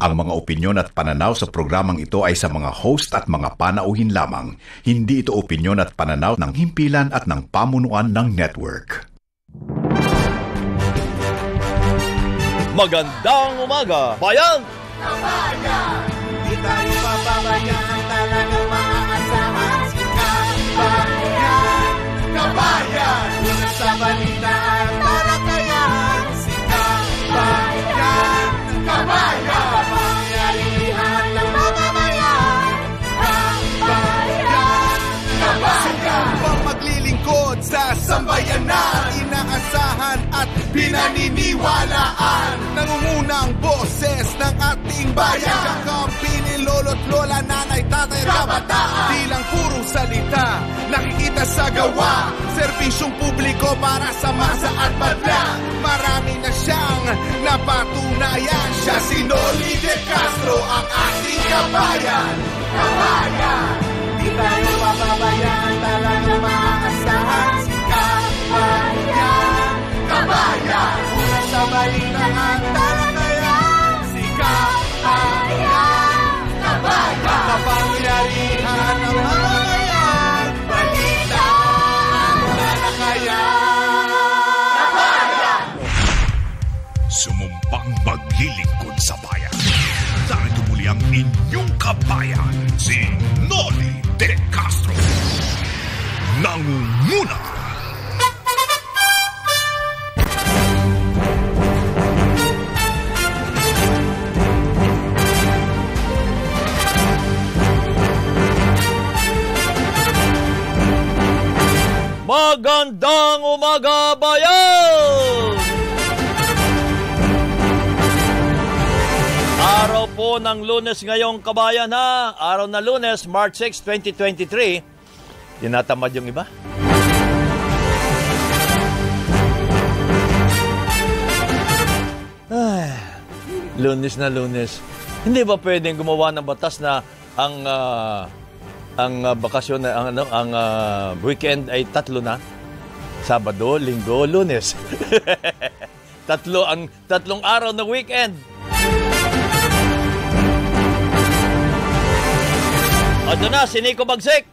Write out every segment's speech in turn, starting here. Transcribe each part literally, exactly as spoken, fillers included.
Ang mga opinyon at pananaw sa programang ito ay sa mga host at mga panauhin lamang. Hindi ito opinyon at pananaw ng himpilan at ng pamunuan ng network. Magandang umaga, bayan! Kabayan! Di tayo papabayaan, talagang maaasahan si Kabayan! Kabayan! Una sa balitaan, talakayan si Kabayan! Kabayan! Kapangyarihan ng mga bayan! Kabayan! Kabayan! Upang maglilingkod sa sambayanan, inaasahan at pinaniniwalaan, nangungunang boses ng ating bayan. Kakampi ni lolo't lola, nanay, tatay, kabataan. Di lang puro salita, nakikita sa gawa. Serbisyong publiko para sa masa at madla. Marami na siyang napatunayan. Siya si Noli De Castro, ang ating kabayan. Kabayan! Di tayo papabayaan, talagang maaasahan si Kabayan. Kabayan! Una sa balitaan, talakayan si Kabayan. Kabayan! Kapangyarihan ng mga bayan, balita ang talakayan. Kabayan! Sumumpang maglilingkod sa bayan. Narito muli ang inyong kabayan, si Noli De Castro. Nangunguna! Magandang umaga, bayan! Araw po ng Lunes ngayong kabayan, ha? Araw na Lunes, March sixth, twenty twenty-three. Tinatamad yung iba? Ay, Lunes na Lunes. Hindi ba pwedeng gumawa ng batas na ang... Uh, ang uh, bakasyon na ang ano ang uh, weekend ay tatlo na, Sabado, Linggo, Lunes. tatlo ang tatlong araw ng weekend. Ano na si Nico Bagsik?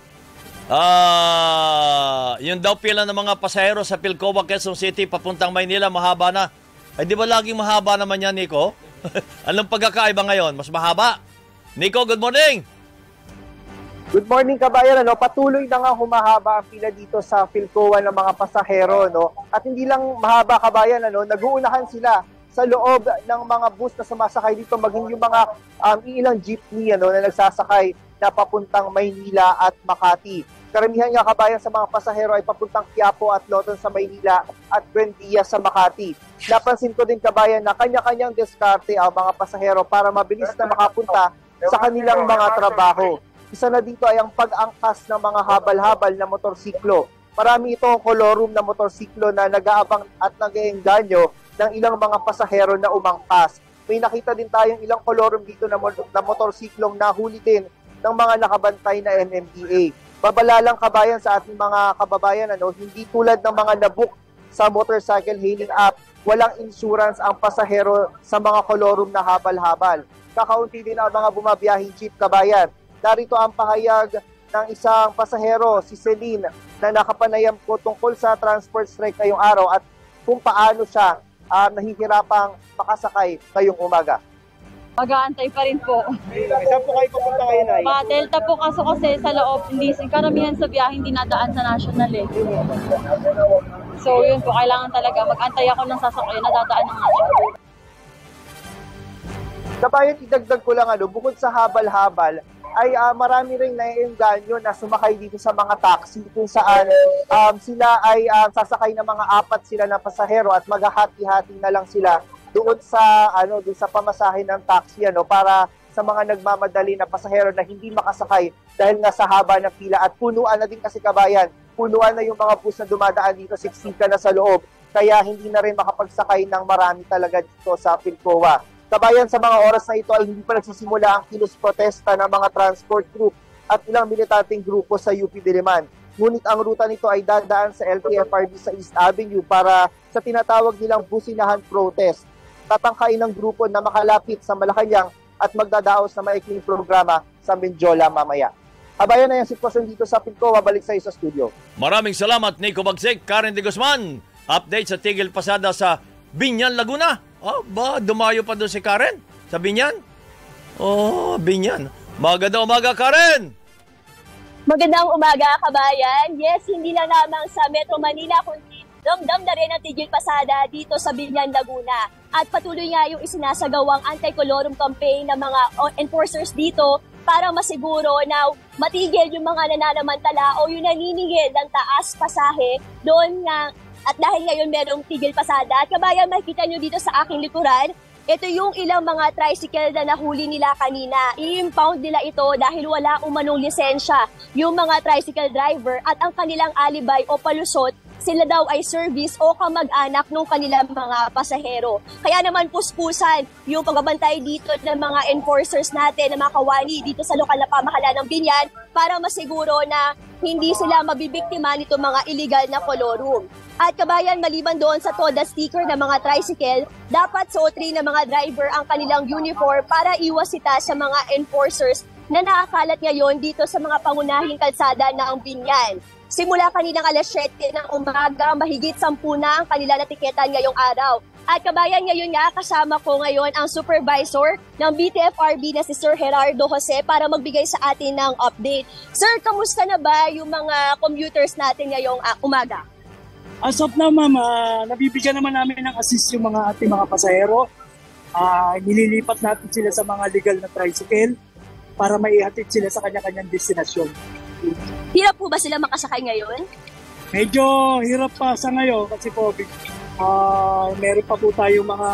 Ah, uh, yung daw pila ng mga pasahero sa Pilcoa, Quezon City papuntang Maynila mahaba na. Ay di ba laging mahaba naman yan, Nico? Anong pagkakaiba ngayon? Mas mahaba? Nico, good morning. Good morning, kabayan. Ano, patuloy na nga humahaba ang pila dito sa Pilcoa ng mga pasahero, no? At hindi lang mahaba, kabayan, ano, nag-uunahan sila sa loob ng mga bus na sumasakay dito, maging yung mga um, ilang jeepney, ano, na nagsasakay na papuntang Maynila at Makati. Karamihan nga, kabayan, sa mga pasahero ay papuntang Quiapo at Loton sa Maynila at Buendia sa Makati. Napansin ko din, kabayan, na kanya-kanyang diskarte ang mga pasahero para mabilis na makapunta sa kanilang mga trabaho. Isa na dito ay ang pag-angkas ng mga habal-habal na motorsiklo. Marami itong kolorum na motorsiklo na nag-aabang at nag-eengganyo ng ilang mga pasahero na umangkas. May nakita din tayong ilang kolorum dito na, na motorsiklong nahuli din ng mga nakabantay na M M D A. Babala lang, kabayan, sa ating mga kababayan, ano, hindi tulad ng mga nabook sa motorcycle hailing app, walang insurance ang pasahero sa mga kolorum na habal-habal. Kakaunti din ang mga bumabiyahing jeep, kabayan. Narito ang pahayag ng isang pasahero, si Celine, na nakapanayam ko tungkol sa transport strike ngayong araw at kung paano siya uh, nahihirapang makasakay ngayong umaga. Mag-aantay pa rin po. Saan po kayo papunta ngayon, ay? Pa-Delta po kaso kasi sa loob, hindi, karamihan sa biyahe hindi nadaan sa national eh. So yun po, kailangan talaga mag-antay ako ng sasakyan na dadaan ng national. Kabayan, idagdag ko lang, ano, bukod sa habal-habal, ay uh, marami rin naiengganyo na sumakay dito sa mga taxi kung saan um, sila ay uh, sasakay ng mga apat sila na pasahero at maghahati-hati na lang sila doon sa ano doon sa pamasahe ng taxi, ano, para sa mga nagmamadali na pasahero na hindi makasakay dahil nga sa haba ng pila at punuan na din kasi, kabayan, punuan na yung mga bus na dumadaan dito, siksika na sa loob, kaya hindi na rin makapagsakay ng marami talaga dito sa Pilcoa. Kabayan, sa mga oras na ito ay hindi pa nagsisimula ang kilos protesta ng mga transport group at ilang militanteng grupo sa U P Diliman. Ngunit ang ruta nito ay dadaan sa L T F R B sa East Avenue para sa tinatawag nilang businahan protest. tatangkain ng grupo na makalapit sa Malacanang at magdadaos na maikling programa sa Mendiola mamaya. Kabayan na yung sitwasyon dito sa PhilCoa. Balik sa iyo sa studio. Maraming salamat, Nico Bagsik. Karen de Guzman, update sa tigil pasada sa Binyan, Laguna. Oh, ba, dumayo pa doon si Karen sa Binyan? Oh, Binyan. Magandang umaga, Karen! Magandang umaga, kabayan. Yes, hindi na lamang sa Metro Manila, kundi damdam na rin ang tigil pasada dito sa Binyan, Laguna. At patuloy nga yung isinasagawang anti-colorum campaign ng mga enforcers dito para masiguro na matigil yung mga nananamantala o yung naniningil ng taas pasahe doon nga. At dahil ngayon merong tigil pasada, at kabayan, makikita nyo dito sa aking likuran, ito yung ilang mga tricycle na nahuli nila kanina. I-impound nila ito dahil wala umanong lisensya yung mga tricycle driver at ang kanilang alibay o palusot, sila daw ay service o kamag-anak ng kanilang mga pasahero. Kaya naman puspusan yung pagbabantay dito ng mga enforcers natin, ng mga kawani dito sa lokal na pamahalaan ng Binyan para masiguro na hindi sila mabibiktima nito mga illegal na colorum. At kabayan, maliban doon sa TODA sticker ng mga tricycle, dapat suot rin ng mga driver ang kanilang uniform para iwasita sa mga enforcers na nakakalat ngayon dito sa mga pangunahing kalsada ng Binyan. Simula kaninang alas siyete ng umaga, mahigit sampu na ang kanila natiketan ngayong araw. At kabayan, ngayon nga, kasama ko ngayon ang supervisor ng B T F R B na si Sir Gerardo Jose para magbigay sa atin ng update. Sir, kamusta na ba yung mga commuters natin ngayong uh, umaga? As of now, ma'am, uh, nabibigyan naman namin ng assist yung mga ating mga pasahero. Uh, nililipat natin sila sa mga legal na tricycle para maihatid sila sa kanya-kanyang destinasyon. Hirap po ba sila makasakay ngayon? Medyo hirap pa sa ngayon kasi po uh, meron pa po tayong mga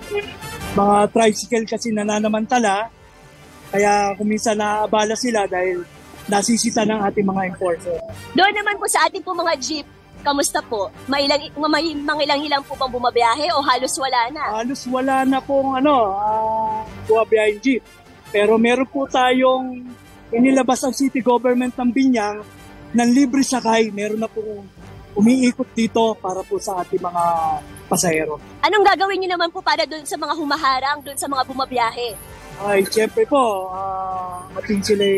mga tricycle kasi nananamantala. Kaya kuminsan naabala sila dahil nasisita ng ating mga enforcer. Doon naman po sa ating po mga jeep, kamusta po? May ilang, may mangilang-ilang po bang bumabiyahe o halos wala na? Halos wala na pong ano, uh, bumabiyahe jeep. Pero meron po tayong inilabas ang city government ng Binyang ng libre sakay. Meron na po umiikot dito para po sa ating mga pasahero. Anong gagawin niyo naman po para doon sa mga humaharang, doon sa mga bumabiyahe? Ay, siyempre po, uh, ating sila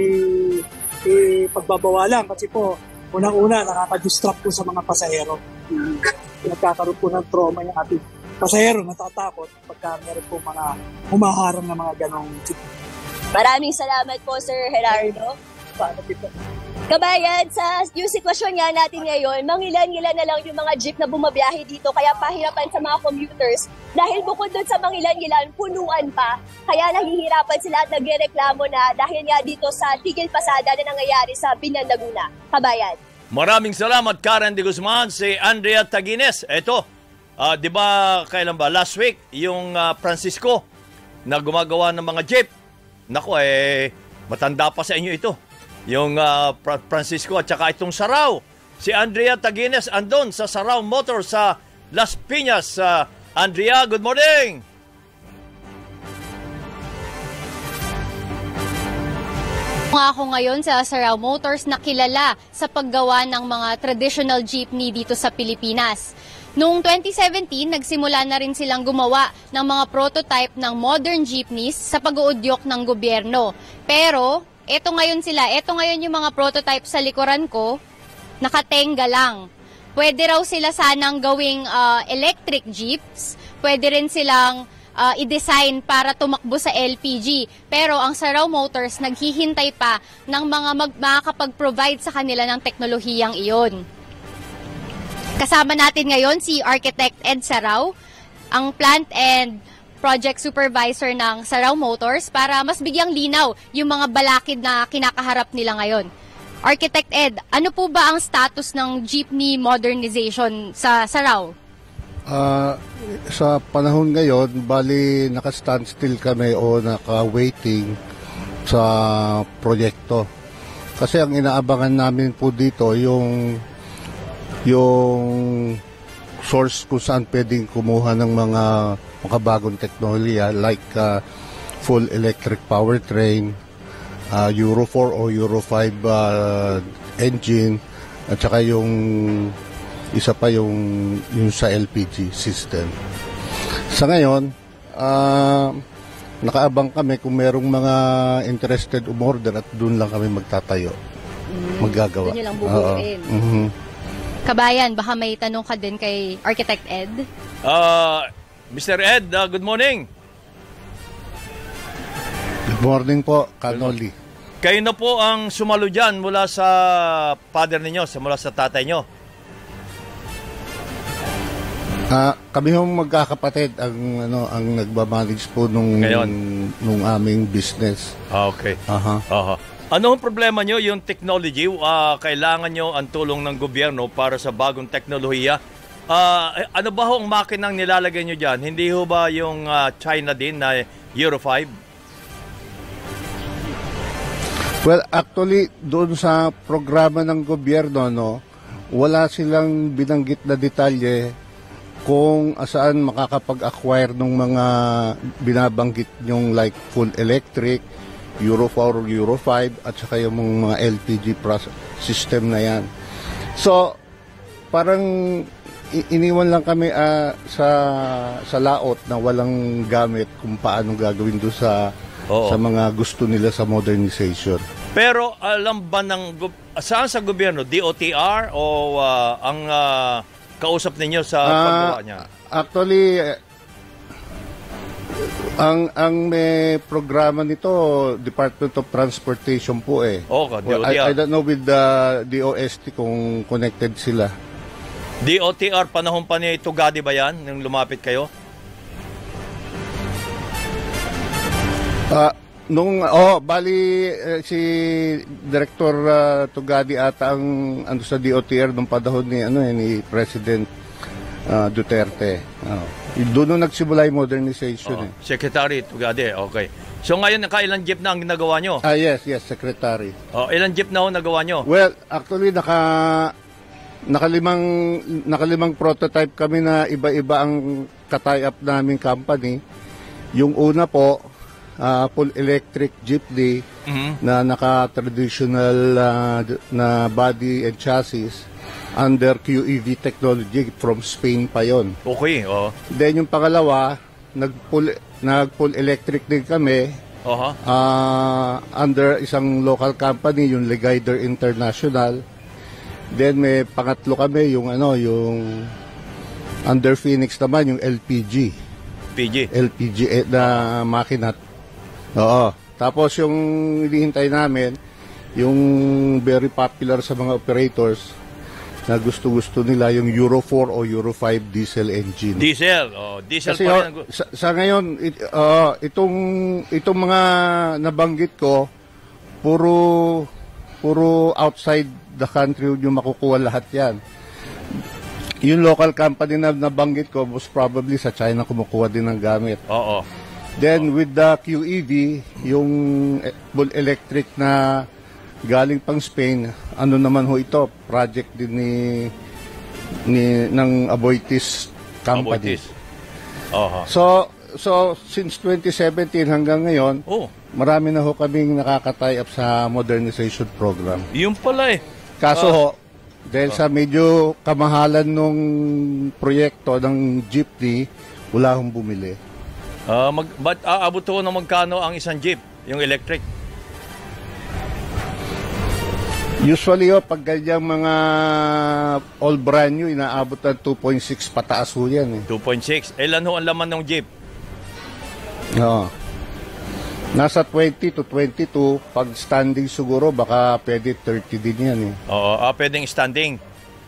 eh, pagbabawalan kasi po, unang-una, nakaka-distract po sa mga pasahero. Nagkakaroon po ng trauma yung ating pasahero, natatakot pagka meron po mga humaharang na mga ganong. Maraming salamat po, Sir Gerardo. Kabayan, sa yung sitwasyon nga natin ngayon, mangilan-ngilan na lang yung mga jeep na bumabiyahe dito, kaya pahirapan sa mga commuters. Dahil bukod doon sa mangilan-ngilan, punuan pa. Kaya nahihirapan sila at nagrereklamo na dahil nga dito sa tigil pasada na nangyayari sa Binyan, Laguna. Kabayan. Maraming salamat, Karen de Guzman. Si Andrea Tagines. Ito, uh, di ba kailan ba? Last week, yung uh, Francisco na gumagawa ng mga jeep. Naku, eh, matanda pa sa inyo ito. Yung uh, Francisco at saka itong Sarao. Si Andrea Tagines andon sa Sarao Motor sa Las Piñas. Uh, Andrea, good morning! Ako ngayon sa Sarao Motors na kilala sa paggawa ng mga traditional jeepney dito sa Pilipinas. Noong twenty seventeen, nagsimula na rin silang gumawa ng mga prototype ng modern jeepneys sa pag-uudyok ng gobyerno. Pero, eto ngayon sila, eto ngayon yung mga prototype sa likuran ko, nakatenga lang. Pwede raw sila sanang gawing uh, electric jeeps, pwede rin silang uh, i-design para tumakbo sa L P G. Pero ang Sarao Motors naghihintay pa ng mga mag- makakapag-provide sa kanila ng teknolohiyang iyon. Kasama natin ngayon si Architect Ed Sarao, ang plant and project supervisor ng Sarao Motors para mas bigyang linaw yung mga balakid na kinakaharap nila ngayon. Architect Ed, ano po ba ang status ng jeepney modernization sa Sarao? Uh, sa panahon ngayon, bali naka-standstill kami o naka-waiting sa proyekto. Kasi ang inaabangan namin po dito yung yung source kung saan pwedeng kumuha ng mga makabagong teknolohiya like uh, full electric powertrain, uh, Euro four o Euro five uh, engine, at saka yung isa pa yung, yung sa L P G system. Sa ngayon, ah, nakaabang kami kung merong mga interested umorder at doon lang kami magtatayo. Mm, Maggagawa. Doon nyo lang bubuuin. Oo. Mhm. Kabayan, baka may tanong ka din kay Architect Ed? Uh, Mister Ed, uh, good morning. Good morning po, Kanoli. Kayo na po ang sumalo dyan mula sa father ninyo, mula sa tatay nyo. Ah, kami hong magkakapatid ang ano ang nagba-manage po nung Ngayon. nung aming business. Ah, okay. Aha. Aha. Ano ang problema nyo? Yung technology, ah, kailangan nyo ang tulong ng gobyerno para sa bagong teknolohiya. Ah, eh, ano ba ho ang makinang nilalagay nyo dyan? Hindi ho ba yung ah, China din na Euro five? Well, actually doon sa programa ng gobyerno no, wala silang binanggit na detalye kung saan makakapag-acquire ng mga binabanggit yung like full electric, Euro four, Euro five, at saka yung mga L P G process system na yan. So, parang i- iniwan lang kami uh, sa sa laot na walang gamit kung paano gagawin doon sa, Oo. sa mga gusto nila sa modernization. Pero alam ba ng, gob- saan sa gobyerno? D O T R o ah, ang ah, kausap ninyo sa Ah, paggawa niya? Actually, eh, ang ang may programa nito, Department of Transportation po eh. Oh, ka, Well, D O T R. I, I don't know with the D O S T kung connected sila. D O T R, panahon pa ni Tugadi ba yan, nung lumapit kayo? Ah, nung oh, bali eh, si Director ah, Tugadi ata ang ano sa D O T R nung panahon ni ano eh, ni President ah, Duterte. Oh. Doon nung nagsimula yung modernization Oh, eh. Secretary Tugadi, okay. So ngayon, nakailan jeep na ang ginagawa nyo? Ah, yes, yes, Secretary. Oh, ilan jeep na ho nagawa nyo? Well, actually naka nakalimang nakalimang prototype kami na iba-iba ang ka-tie up naming company. Yung una po, ah, full electric jeepney Mhm. na naka-traditional ah, d- na body and chassis under Q E V technology from Spain pa yon. Okay, oh. Then yung pangalawa, nag-full nag-full electric din kami Oha. ah, under isang local company, yung Legider International. Then may pangatlo kami yung ano, yung under Phoenix naman yung L P G. P G. L P G eh, na makina. Oo. Tapos yung hinihintay namin, yung very popular sa mga operators na gusto-gusto nila yung Euro four o Euro five diesel engine. Diesel, oh, diesel Kasi pa rin. oh, ang gu- sa, sa ngayon, it, uh, itong itong mga nabanggit ko, puro puro outside the country yung makukuha lahat yan. Yung local company na nabanggit ko, most probably sa China kumukuha din ng gamit. Oo. Then with the Q E V, yung eh, full electric na galing pang Spain, ano naman ho ito, project din ni ni ng Aboitiz company. Aboitiz. Oha. So so since twenty seventeen hanggang ngayon, Oh, marami na ho kaming nakaka-tie up sa modernization program. yun pala eh. Kaso Ah. ho, dahil sa medyo kamahalan nung proyekto ng jeepney, wala hong bumili. Ah, mag, ba't aabot ho ng magkano ang isang jeep, yung electric? Usually ho, pag ganyang mga all brand new, inaabot ng two point six pataas ho yan eh. two point six. Ilan ho ang laman ng jeep? Oo. Nasa twenty to twenty-two, pag standing siguro, baka pwede thirty din yan eh. Oo, ah, pwedeng standing.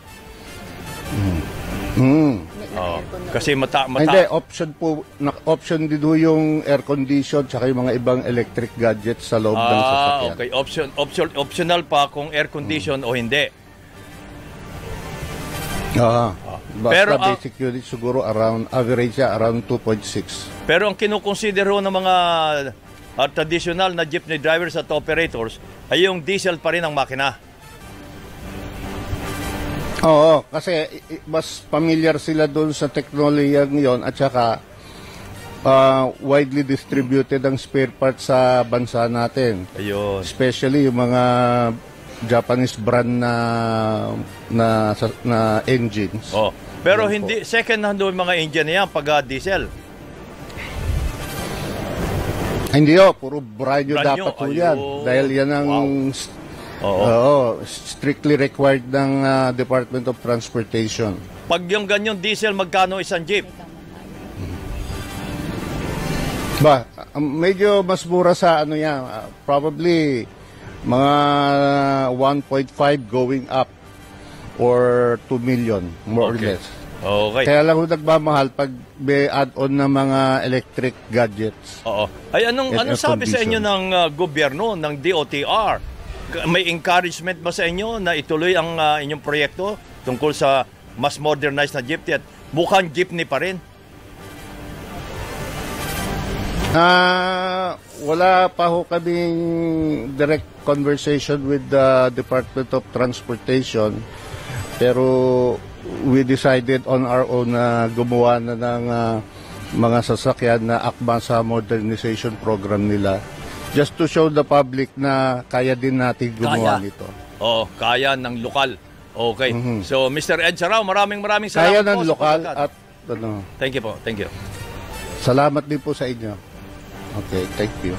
Hmm. Oo. Kasi mata, Ay, mata. Hindi, option po, na, option din ho yung air condition tsaka yung mga ibang electric gadgets sa loob ng Ah, sasakyan. okay. Option, option, optional pa kung air condition o hindi. Oo. Basta Pero ang- basic unit siguro around, average siya around two point six. Pero ang kinukonsider ho ng mga ah, traditional na jeepney drivers at operators ay yung diesel pa rin ang makina. Oo, kasi i- i- mas familiar sila doon sa teknolohiya ngayon at saka ah, widely distributed ang spare parts sa bansa natin. Ayun. Especially yung mga Japanese brand na na sa- na engines. Oh. Pero Yan hindi second hand ho yung mga engine na yan pag ah, diesel. Hindi o, puro brand new Brand dapat new, po yan. ayun. Dahil yan ang Wow. Oo. oo, strictly required ng ah, Department of Transportation. Pag yung ganyan diesel, magkano isang jeep? Ba, um, medyo mas mura sa ano yan, ah, probably mga one point five going up or two million, more Okay. or less. Okay. Kaya lang ho nagmamahal pag may add-on na mga electric gadgets. Oo. Ay, anong, And anong air sabi sa inyo condition. ng uh, gobyerno, ng D O T R? K- May encouragement ba sa inyo na ituloy ang uh, inyong proyekto tungkol sa mas modernized na jeepney at mukhang jeepney pa rin? Ah, wala pa ho kaming direct conversation with the Department of Transportation, pero we decided on our own na gumawa na ng ah, mga sasakyan na akma sa modernization program nila, just to show the public na kaya din natin gumawa Kaya. nito. Oo, kaya ng lokal. Okay. Mhm. So, Mister Ed Sarao, maraming maraming salamat Kaya po ng sa lokal pagkakataon. at ano, Thank you po. Thank you. salamat din po sa inyo. Okay, thank you.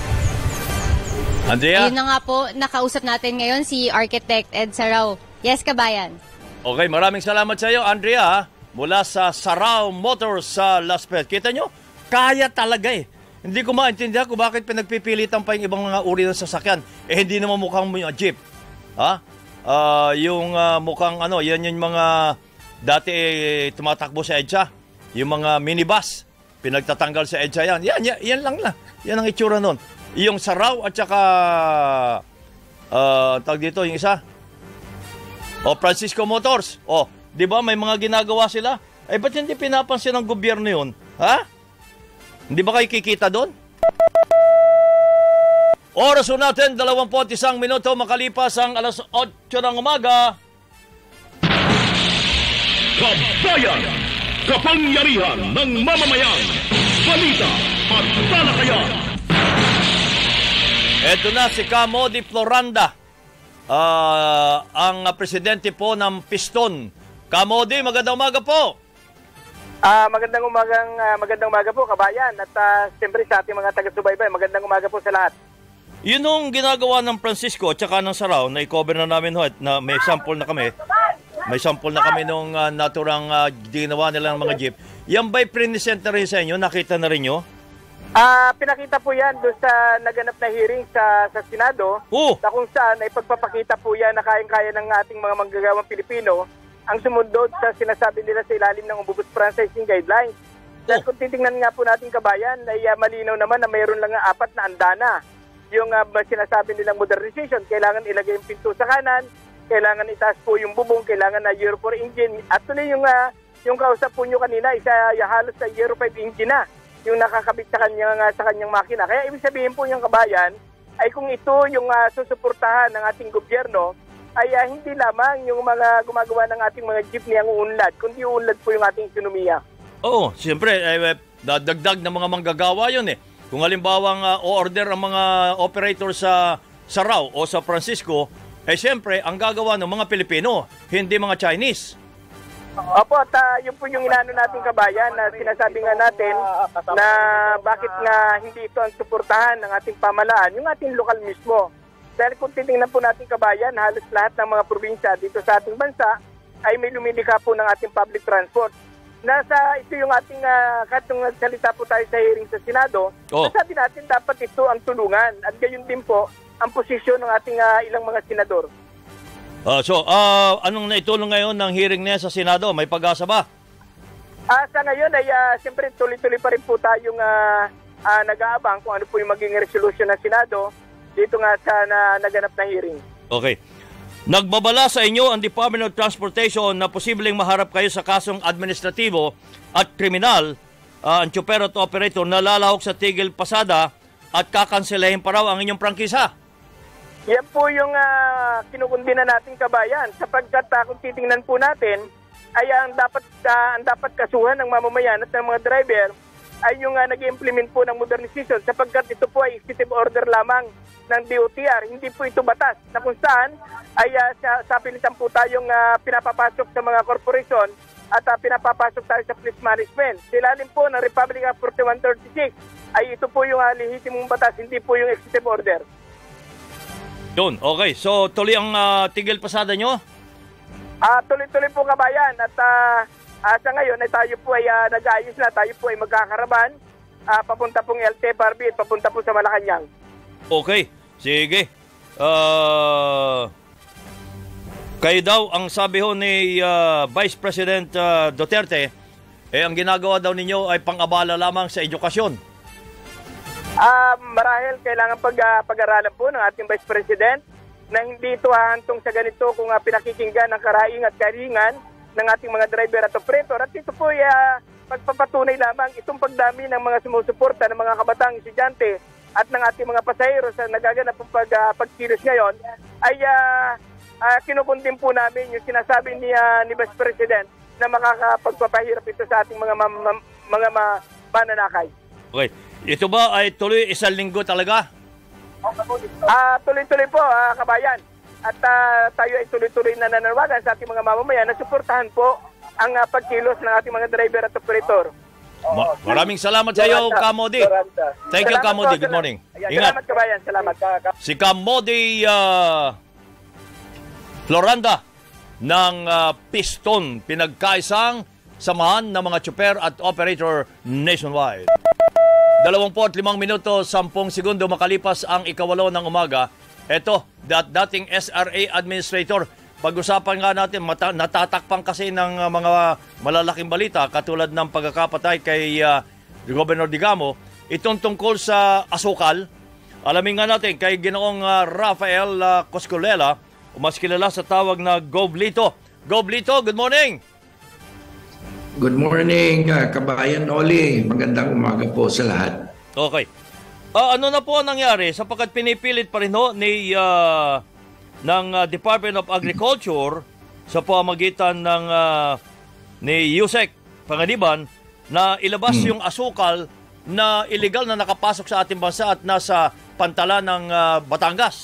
Andrea? Ayun na nga po, nakausap natin ngayon si Architect Ed Sarao. Yes, kabayan. Okay, maraming salamat sa iyo, Andrea, mula sa Sarao Motors sa Las Piñas. Kita nyo, kaya talaga eh. Hindi ko maintindihan kung bakit pinagpipilitan pa yung ibang mga uri ng sasakyan. Eh, hindi naman mukhang mga jeep. Ha? Ah, yung ah, mukhang ano, yan yung mga dati eh, tumatakbo sa EDSA. Yung mga minibus, pinagtatanggal sa EDSA yan. Yan, yan, yan lang lang. Yan ang itsura nun. Yung Sarao at saka, ah, tawag dito, yung isa, o Francisco Motors. O, di ba may mga ginagawa sila? Eh, ba't hindi pinapansin ng gobyerno yun? Ha? Hindi ba kayo kikita doon? Oras po natin, dalawampu't isang minuto makalipas ang alas otso ng umaga. Kabayan! Kapangyarihan ng mamamayan! Balita at talakayan! Ito na si Camody Floranda, ah, ang presidente po ng Piston. Camody, magandang umaga po. Ah, magandang umagang ah, magandang umaga po kabayan at uh, siyempre sa ating mga taga-subaybay, magandang umaga po sa lahat. Yun yung ginagawa ng Francisco at saka ng Sarao, na i-cover na namin ho, at na may sample na kami. May sample na kami nung uh, naturang uh, ginawa nila ng mga jeep. Yan ba'y pre-present na rin sa inyo? Nakita na rin nyo? Ah, pinakita po 'yan doon sa naganap na hearing sa sa Senado, Oh! na kung saan ay pagpapakita po 'yan na kayang-kaya ng ating mga manggagawang Pilipino ang sumundod sa sinasabi nila sa ilalim ng Omnibus Franchising Guidelines. Dahil kung titingnan nga po natin kabayan, ay uh, malinaw naman na mayroon lang nga apat na andana. Yung uh, sinasabi nilang modernization, kailangan ilagay yung pinto sa kanan, kailangan itaas po yung bubong, kailangan na Euro four engine. At tuloy yung, uh, yung kausap po nyo kanina, isa uh, halos sa Euro five engine na yung nakakabit sa kanyang, uh, sa kanyang makina. Kaya ibig sabihin po yung kabayan, ay kung ito yung uh, susuportahan ng ating gobyerno, ay uh, hindi lamang yung mga gumagawa ng ating mga jeepney ang uunlad, kundi uunlad po yung ating ekonomiya. Oo, siyempre, eh, dadagdag ng mga manggagawa yun eh. Kung halimbawang uh, o-order ang mga operator sa Sarao o sa Francisco, eh siyempre, ang gagawa ng mga Pilipino, hindi mga Chinese. Opo, at uh, yun po yung inano nating kabayan na sinasabi nga natin na bakit nga hindi ito ang suportahan ng ating pamalaan, yung ating lokal mismo. Dahil kung titingnan po natin kabayan, halos lahat ng mga probinsya dito sa ating bansa ay may lumilikha po ng ating public transport. Nasa ito yung ating, uh, katong nagsalita po tayo sa hearing sa Senado, Oh. nasabi natin dapat ito ang tulungan at gayon din po ang posisyon ng ating uh, ilang mga senador. Uh, so, uh, anong naitulong ngayon ng hearing niya sa Senado? May pag-asa ba? Ah, sa ngayon ay uh, siyempre tuloy-tuloy pa rin po tayong uh, uh, nag-aabang kung ano po yung magiging resolution ng Senado dito nga sa na, naganap na hearing. Okay. Nagbabala sa inyo ang Department of Transportation na posibleng maharap kayo sa kasong administratibo at kriminal, uh, ang tsuper at operator na lalahok sa tigil pasada at kakanselahin pa raw ang inyong prangkisa. Yan po yung uh, kinukundi na nating kabayan sapagkat uh, kung titingnan po natin ay ang dapat uh, ang dapat kasuhan ng mamamayan at ng mga driver ay yung uh, nag-implement po ng modernization sapagkat ito po ay executive order lamang ng D O T R, hindi po ito batas na kung saan ay uh, sa, sa pilitan po tayong uh, pinapapasok sa mga korporasyon at uh, pinapapasok tayo sa police management. Silalim po ng Republic Act forty-one thirty-six ay ito po yung uh, lehitimong batas, hindi po yung executive order. Yun, okay. So, tuloy ang uh, tigil pasada nyo? Uh, tuloy-tuloy po kabayan at uh, uh, sa ngayon ay tayo po ay uh, nag-ayos na, tayo po ay magkakaraban uh, papunta pong L T F R B at papunta po sa Malacanang. Okay, sige. Uh, kayo daw, ang sabi ho ni uh, Vice President uh, Duterte, eh ang ginagawa daw ninyo ay pang-abala lamang sa edukasyon. Uh, marahil kailangan pag, uh, pag-aralan po ng ating Vice President na hindi ito hahantong sa ganito kung uh, pinakikinggan ang karaing at karingan ng ating mga driver at operator. At ito po ay uh, pagpapatunay lamang itong pagdami ng mga sumusuporta ng mga kabataang estudyante at ng ating mga pasahero sa nagaganap pong pag, uh, pagkilos ngayon ay uh, uh, kinukundim po namin yung sinasabi ni, uh, ni Vice President na makakapagpapahirap ito sa ating mga, ma- ma- mga ma- mananakay. Okay. Ito ba ay tuloy isang linggo talaga? Uh, tuloy-tuloy po, uh, kabayan. At uh, tayo ay tuloy-tuloy na nananawagan sa ating mga mamamayan na suportahan po ang uh, pagkilos ng ating mga driver at operator. Ma- maraming salamat sa iyo, Kamodi. Thank you, Kamodi. Good morning. Ingat. Salamat, kabayan. Salamat. Si Kamodi uh, Floranda ng uh, Piston, pinagkaisang samahan ng mga tsuper at operator nationwide. Dalawampu at limang minuto, sampung segundo makalipas ang ikawalo ng umaga. Ito, dat dating S R A Administrator. Pag-usapan nga natin, mata natatakpan kasi ng uh, mga malalaking balita katulad ng pagkakapatay kay uh, Governor Digamo. Itong tungkol sa asukal. Alamin nga natin kay Ginoong uh, Rafael uh, Coscolella, mas kilala sa tawag na Goblito. Goblito, good morning! Good morning, uh, Kabayan Oli. Magandang umaga po sa lahat. Okay. Uh, ano na po ang nangyari? Sapagkat pinipilit pa rin ho ni, uh, ng uh, Department of Agriculture sa pamagitan ng uh, ni Yusek Panganiban na ilabas hmm. yung asukal na illegal na nakapasok sa ating bansa at nasa pantala ng uh, Batangas.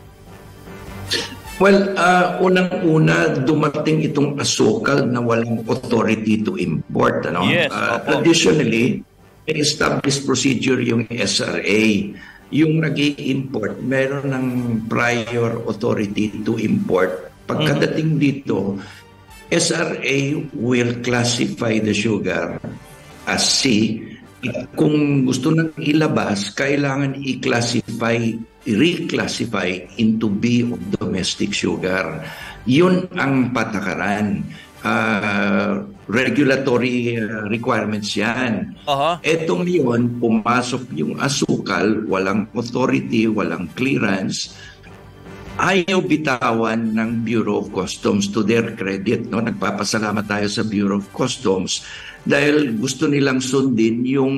Well, uh, unang-una, dumating itong asukal na walang authority to import. Ano? Yes, uh, traditionally, may established procedure yung S R A. Yung nag-i-import, meron ng prior authority to import. Pagkadating dito, S R A will classify the sugar as C. Kung gusto nang ilabas, kailangan i-classify reclassify into B of domestic sugar. Yun ang patakaran. Uh, regulatory uh, requirements yan. Uh-huh. Etong yun, pumasok yung asukal, walang authority, walang clearance, ayaw bitawan ng Bureau of Customs, to their credit. No? Nagpapasalamat tayo sa Bureau of Customs dahil gusto nilang sundin yung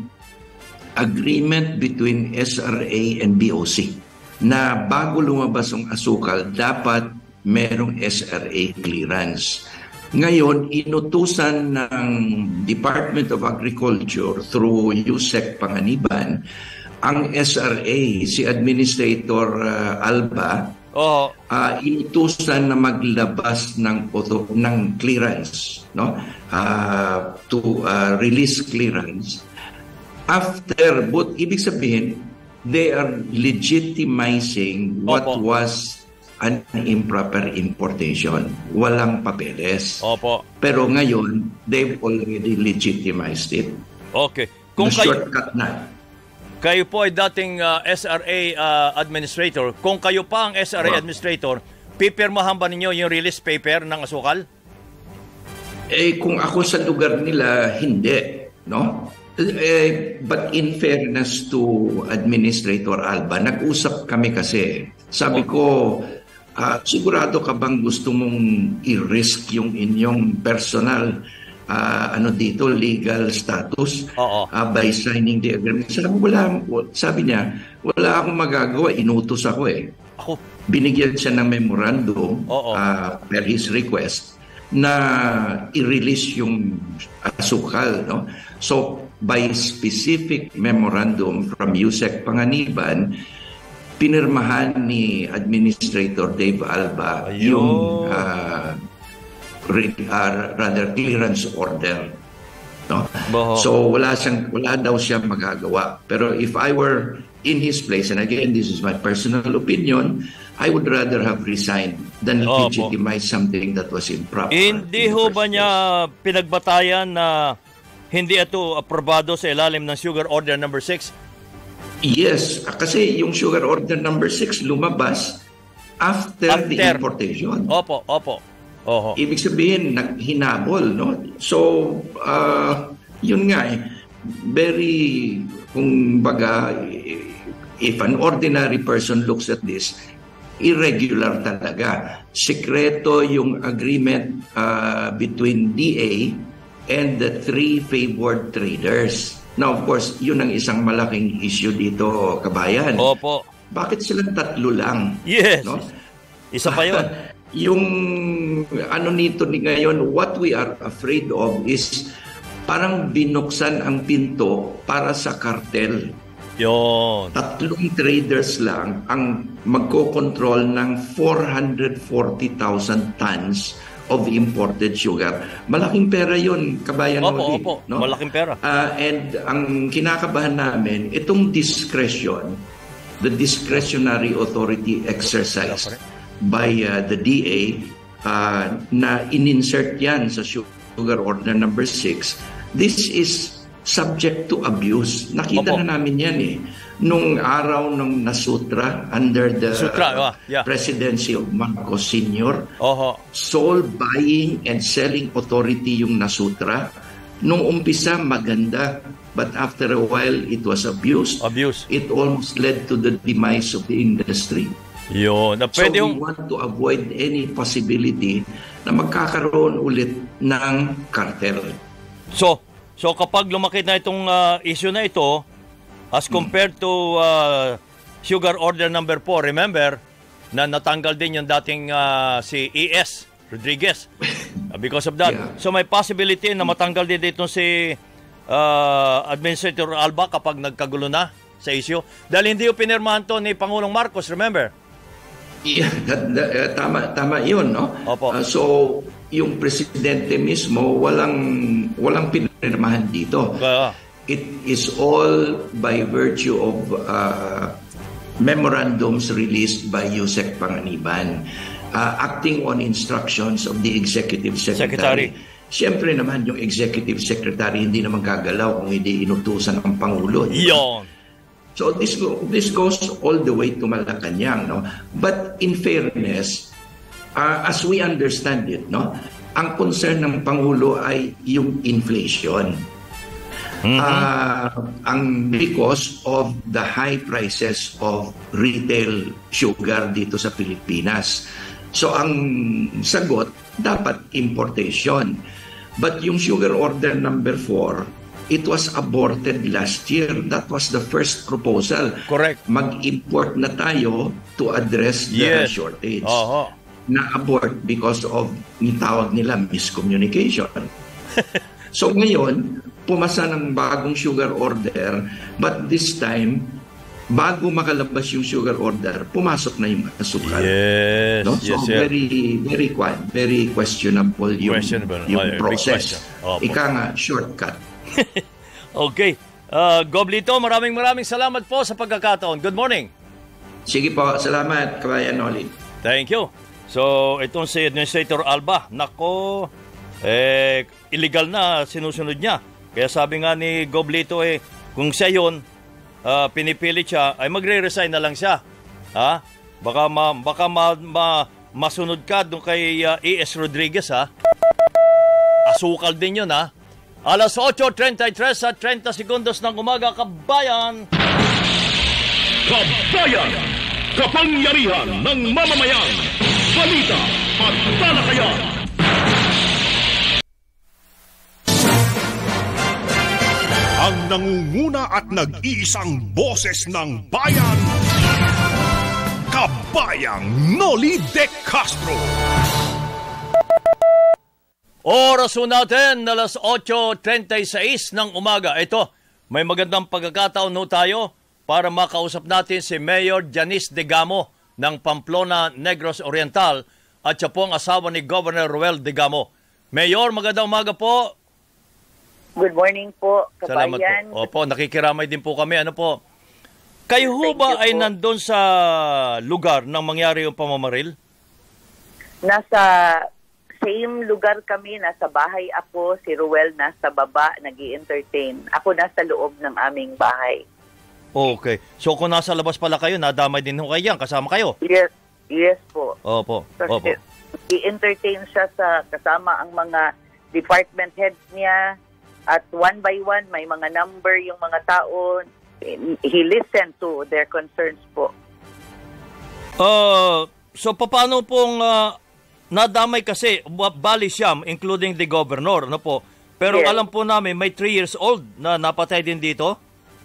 agreement between S R A and B O C na bago lumabas ang asukal, dapat merong S R A clearance. Ngayon, inutusan ng Department of Agriculture through Yusek Panganiban ang S R A, si Administrator uh, Alba, oh. uh, inutusan na maglabas ng, ng clearance, no? uh, to uh, release clearance. After, but ibig sabihin, they are legitimizing what Opo. was an improper importation. Walang papeles. Opo. Pero ngayon, they've already legitimized it. Okay. Kung na kayo, shortcut na. Kayo po ay dating uh, S R A uh, administrator. Kung kayo pa ang S R A administrator, pipirmahan ba ninyo yung release paper ng asukal? Eh, kung ako sa lugar nila, hindi. No? Eh, but in fairness to Administrator Alba, nag-usap kami kasi. Sabi ko, uh, sigurado ka bang gusto mong i-risk yung inyong personal uh, ano dito, legal status uh, by signing the agreement? Sabi, wala, sabi niya, wala akong magagawa, inutos ako eh. Ako. Binigyan siya ng memorandum uh, per his request na i-release yung asukal. No? So, by specific memorandum from Yusek Panganiban, pinirmahan ni Administrator Dave Alba Ayun. yung uh, re, uh, rather clearance order. no? So wala siyang wala daw siya magagawa. Pero if I were in his place, and again this is my personal opinion, I would rather have resigned than Opo. legitimize something that was improper. Hindi ho ba niya pinagbatayan na hindi ito aprobado sa ilalim ng Sugar Order number six? Yes, kasi yung Sugar Order number six lumabas after, after. the importation. Opo, opo. Oho. Ibig sabihin, hinabol, no? So, uh, yun nga eh, very, kung baga, if an ordinary person looks at this, irregular talaga. Sekreto yung agreement uh, between D A and the three favored traders. Now, of course, yun ang isang malaking issue dito, kabayan. Opo. Bakit silang tatlo lang? Yes. No? Isa pa yun. Yung ano nito ni ngayon, what we are afraid of is parang binuksan ang pinto para sa kartel. Yun. Tatlong traders lang ang magkocontrol ng four hundred forty thousand tons of imported sugar. Malaking pera yun, kabayan. Opo, Oli, opo. no? Malaking pera. Uh, and ang kinakabahan namin, itong discretion, the discretionary authority exercise by uh, the D A uh, na in-insert yan sa Sugar Order number six, this is subject to abuse. Nakita Opo. na namin yan eh. Nung araw ng Nasutra under the Sutra, uh, yeah. presidency of Marcos Senior, Oho. sole buying and selling authority yung Nasutra. Nung umpisa, maganda. But after a while, it was abused. Abuse. It almost led to the demise of the industry. Yun. Na So pwede we yung... want to avoid any possibility na magkakaroon ulit ng cartel. So, so kapag lumaki na itong uh, issue na ito, as compared to uh, Sugar Order number four, remember, na natanggal din yung dating uh, si E S Rodriguez uh, because of that. Yeah. So may possibility na matanggal din dito si uh, Administrator Alba kapag nagkagulo na sa issue. Dahil hindi yung pinirmahan to ni Pangulong Marcos, remember? Yeah, that, that, uh, tama, tama yun, no? Opo. Uh, so, yung presidente mismo, walang, walang pinirmahan dito. Uh, It is all by virtue of uh, memorandums released by Yusek Panganiban, uh, acting on instructions of the Executive Secretary. Secretary. Siyempre naman, yung Executive Secretary hindi naman gagalaw kung hindi inutusan ng Pangulo. Yun. So this this goes all the way to Malacanang, no? But in fairness, uh, as we understand it, no, ang concern ng Pangulo ay yung inflation. Mm-hmm. Uh, ang because of the high prices of retail sugar dito sa Pilipinas. So ang sagot, dapat importation. But yung Sugar Order number four, it was aborted last year. That was the first proposal. Correct. Mag-import na tayo to address the yes. shortage. Uh-huh. Na-abort because of, nitawag nila, miscommunication. So ngayon, pumasa ng bagong Sugar Order, but this time, bago makalabas yung Sugar Order, pumasok na yung asukal. Yes, no? So yes, yes. very, very, very questionable yung, Questionable. yung Oh, process. oh, Ika nga, shortcut. Okay. Uh, Goblito, maraming maraming salamat po sa pagkakataon. Good morning. Sige po, salamat, Kabayan Noli. Thank you. So, itong si Administrator Alba, nako, eh, illegal na sinusunod niya. Kaya sabi nga ni Goblito, eh, kung siya yun, uh, pinipilit siya, ay magre-resign na lang siya. Ha? Baka, ma, baka ma, ma, masunod ka doon kay uh, E S Rodriguez, ha? Asukal din yun, ha? Alas eight thirty-three at thirty segundos ng umaga, kabayan! Kabayan! Kapangyarihan ng mamamayan! Balita at talakayan! Ang nangunguna at nag-iisang boses ng bayan, Kabayang Noli de Castro. Oras po natin, alas eight thirty-six ng umaga. Ito, may magandang pagkakataon no tayo para makausap natin si Mayor Janice Degamo ng Pamplona, Negros Oriental at siya po ang asawa ni Governor Ruel Degamo. Mayor, magandang umaga po. Good morning po, Salamat kabayan. po. Opo, nakikiramay din po kami. Ano po? Kayo ho Thank ba you ay po. nandun sa lugar nang mangyari yung pamamaril? Nasa same lugar kami, nasa bahay ako, si Ruel nasa baba, nag-i-entertain. Ako nasa loob ng aming bahay. Okay. So kung nasa labas pala kayo, nadamay din ho kayo yan, kasama kayo? Yes, yes po. Opo, So, opo. i-entertain siya sa kasama ang mga department heads niya at one by one may mga number yung mga tao. He listened to their concerns po. Uh, so paano pong uh, nadamay kasi, ba- bali siyam, including the governor, ano po? Pero Yes. alam po namin, may three years old na napatay din dito?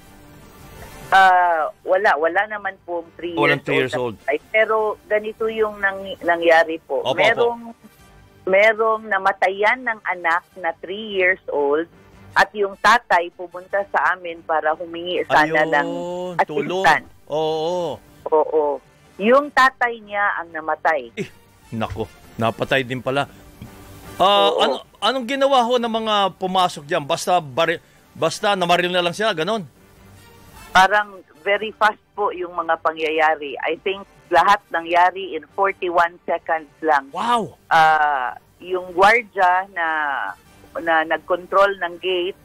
Ah, wala, wala naman po three years Walang three old. years old. Ay, pero ganito yung nang, nangyari po. Opo, merong merong namatayan ng anak na three years old at yung tatay pumunta sa amin para humingi sana Ayun, ng tulong. assistance. Oo. Oo. Yung tatay niya ang namatay. Eh, nako, napatay din pala. Ah, ano anong ginawa ho ng mga pumasok diyan? Basta bari, basta namaril na lang siya, ganon. Parang very fast po yung mga pangyayari. I think lahat nangyari in forty-one seconds lang. Wow. Ah, yung gwardiya na na nag-control ng gate,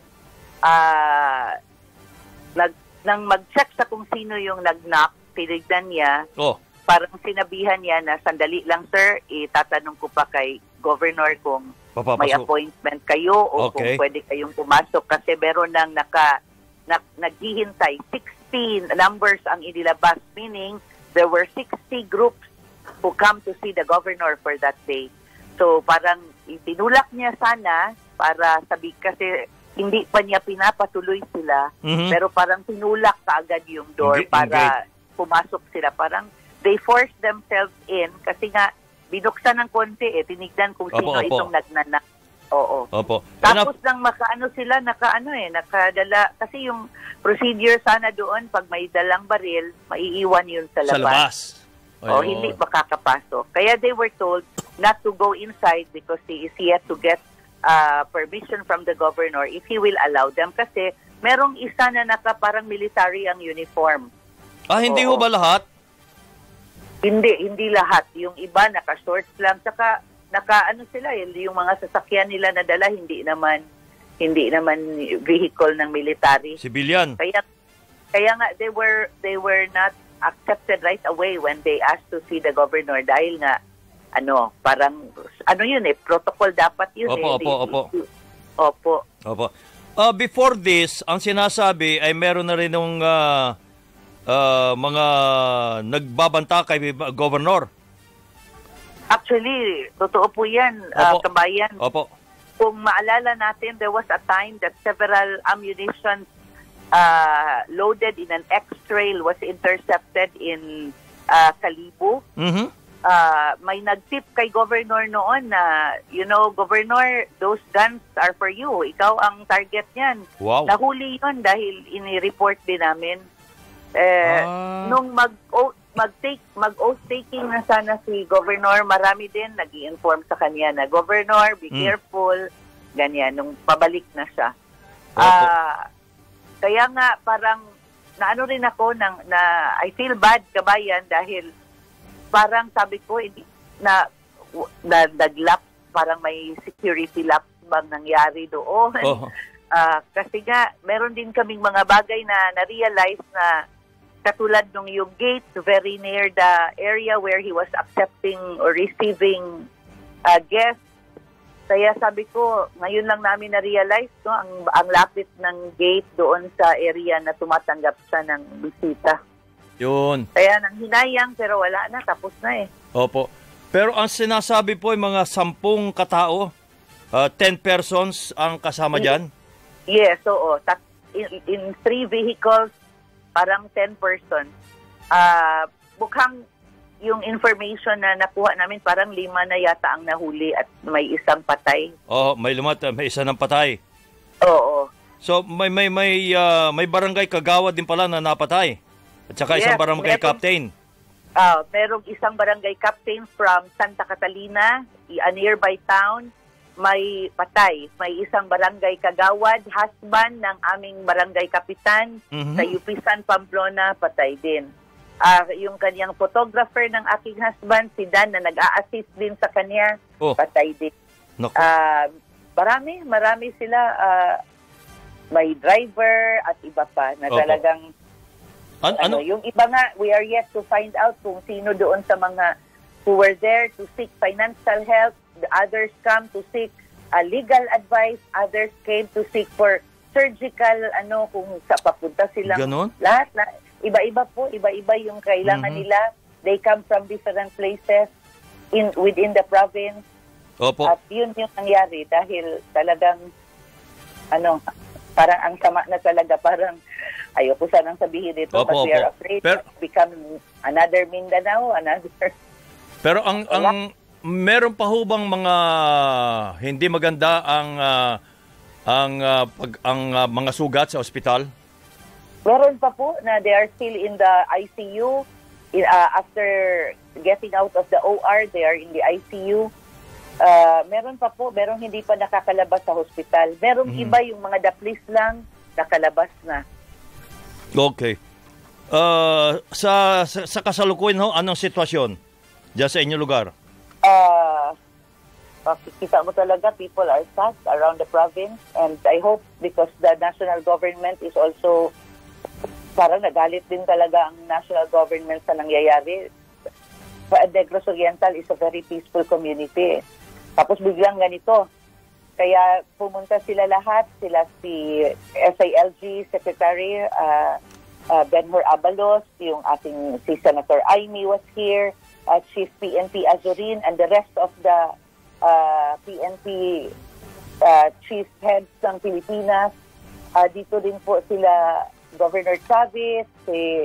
ah nag nang mag-check sa kung sino yung nag-knock, tinignan niya. Oh. Parang sinabihan niya na sandali lang sir, itatanong ko pa kay governor kung Papapasok. may appointment kayo o Okay. kung pwede kayong pumasok kasi meron nang naka na, naghihintay. sixteen numbers ang inilabas, meaning there were sixty groups who come to see the governor for that day. So parang itinulak niya sana para sabi kasi hindi pa niya pinapatuloy sila, Mhm. pero parang tinulak kaagad yung door Engage- para pumasok sila. Parang they forced themselves in kasi nga binuksan ng konti eh, tinignan kung Opo, sino opo. itong nagnanak. Oo. Opo. Tapos nang makaano sila, nakaano eh, nakadala, kasi yung procedure sana doon, pag may dalang baril, maiiwan yun sa Sa labas. labas. O Ayun. hindi makakapasok. Kaya they were told not to go inside because he is yet to get uh, permission from the governor if he will allow them. Kasi merong isa na naka parang military ang uniform. Ah, hindi ho Oo. ba lahat? Hindi, hindi lahat. Yung iba naka-shorts lang. Saka naka ano sila, eh, yung mga sasakyan nila na dala hindi naman hindi naman vehicle ng military. Civilian. Kaya kaya nga they were they were not accepted right away when they asked to see the governor dahil nga ano, parang ano yun eh, protocol dapat yun Opo, eh. opo, opo. Opo. Opo. Uh, before this, ang sinasabi ay meron na rin ng uh, uh, mga nagbabanta kay governor. Actually, totoo po yan, uh, Opo. kabayan. Opo. Kung maalala natin, there was a time that several ammunition uh, loaded in an X-trail was intercepted in uh, Kalibo. Mhm. Uh, may nag-tip kay governor noon na, you know, governor, those guns are for you. Ikaw ang target niyan. Wow. Nahuli yun dahil ini-report din namin. Eh, Ah. Nung mag o, mag-take mag-oath taking na sana si governor, marami din nag-i-inform sa kanya na, governor, be Mm. careful, ganyan, nung pabalik na siya. Opo. Ah, kaya nga parang naano rin ako ng, na I feel bad, kabayan, dahil parang sabi ko hindi na, na nag-lapse, parang may security lapse bang nangyari doon. Oh. Ah, kasi nga meron din kaming mga bagay na na-realize na katulad nung yung gate very near the area where he was accepting or receiving uh, guests. Kaya sabi ko, ngayon lang namin na-realize no, ang, ang lapit ng gate doon sa area na tumatanggap siya ng bisita. Yun. Kaya nang hinayang pero wala na, tapos na eh. Opo. Pero ang sinasabi po ay mga sampung katao, uh, ten persons ang kasama dyan. Yes, oo. Tat- in, in three vehicles, parang ten persons. Ah, mukhang yung information na nakuha namin, parang lima na yata ang nahuli at may isang patay. Oh, may lumat, may isa ng patay. Oo. So may may may uh, may barangay kagawad din pala na napatay. At saka isang Yes, barangay meron- captain. Ah, merong isang barangay captain from Santa Catalina, a nearby town. may patay. May isang barangay kagawad, husband ng aming barangay kapitan Mhm. sa U P San Pamplona, patay din. Ah, yung kanyang photographer ng aking husband, si Dan, na nag-a-assist din sa kanya, Oh. patay din. Naku. Ah, marami, marami sila. ah, may driver at iba pa na Opo. talagang An- ano, ano? yung iba nga, we are yet to find out kung sino doon sa mga who were there to seek financial help. The others come to seek uh, legal advice. Others came to seek for surgical, ano, kung sa papunta silang Ganon? lahat. Na, iba-iba po, iba-iba yung kailangan Mhm. nila. They come from different places in within the province. Opo. At yun yung nangyari dahil talagang, ano, parang ang sama na talaga, parang ayoko sanang sabihin ito, Opo, but we are opo. afraid Pero- to become another Mindanao, another... Pero ang ang meron pa ho bang mga hindi maganda ang ah, ang ah, pag ang ah, mga sugat sa ospital? Meron pa po na they are still in the I C U. In, uh, after getting out of the O R, they are in the I C U. Uh, meron pa po, meron hindi pa nakakalabas sa hospital. Meron Mhm. iba yung mga daplis lang, nakalabas na. Okay. Ah, sa, sa sa kasalukuyan ho, anong sitwasyon diyan sa inyong lugar? Uh, makikita mo talaga, people are sad around the province. And I hope because the national government is also, parang nagalit din talaga ang national government sa nangyayari. Negros Oriental is a very peaceful community. Tapos biglang ganito. Kaya pumunta sila lahat, sila si S I L G Secretary uh, uh, Benhur Abalos, yung ating si Senator Aimee was here, uh, Chief P N P Azurin, and the rest of the uh, P N P uh, chief heads ng Pilipinas. Uh, dito din po sila Governor Chavez, si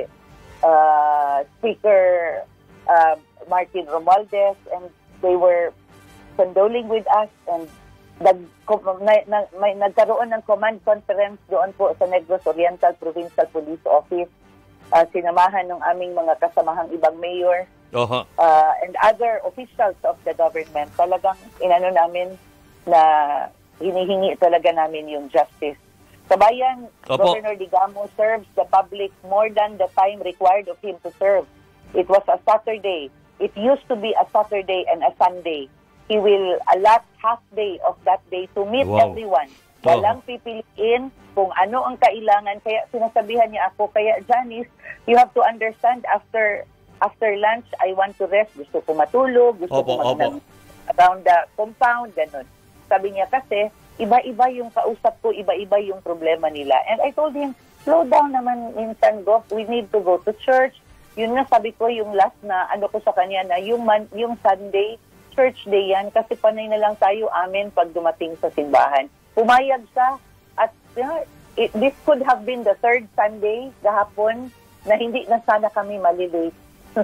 uh, Speaker uh, Martin Romualdez, and they were condoling with us, and nag, na, na, may nagkaroon ng command conference doon po sa Negros Oriental Provincial Police Office. Uh, sinamahan ng aming mga kasamahang ibang mayor Oho. uh, and other officials of the government. Talagang inano namin na hinihingi talaga namin yung justice. Kabayan, Opo. Governor Digamo serves the public more than the time required of him to serve. It was a Saturday. It used to be a Saturday and a Sunday. He will allot half day of that day to meet Wow. everyone. Oh. Walang pipiliin kung ano ang kailangan. Kaya sinasabihan niya ako, kaya Janice, you have to understand after after lunch, I want to rest. Gusto ko matulog. Gusto Opo, ko opo. mag around the compound, ganun. Sabi niya kasi, iba-iba yung kausap ko, iba-iba yung problema nila. And I told him, slow down naman minsan, Gof. We need to go to church. Yun nga sabi ko, yung last na ano ko sa kanya na yung, man, yung Sunday, church day yan, kasi panay na lang tayo amin pag dumating sa simbahan. Pumayag siya at you know, it, this could have been the third Sunday gahapon na hindi na sana kami malilate.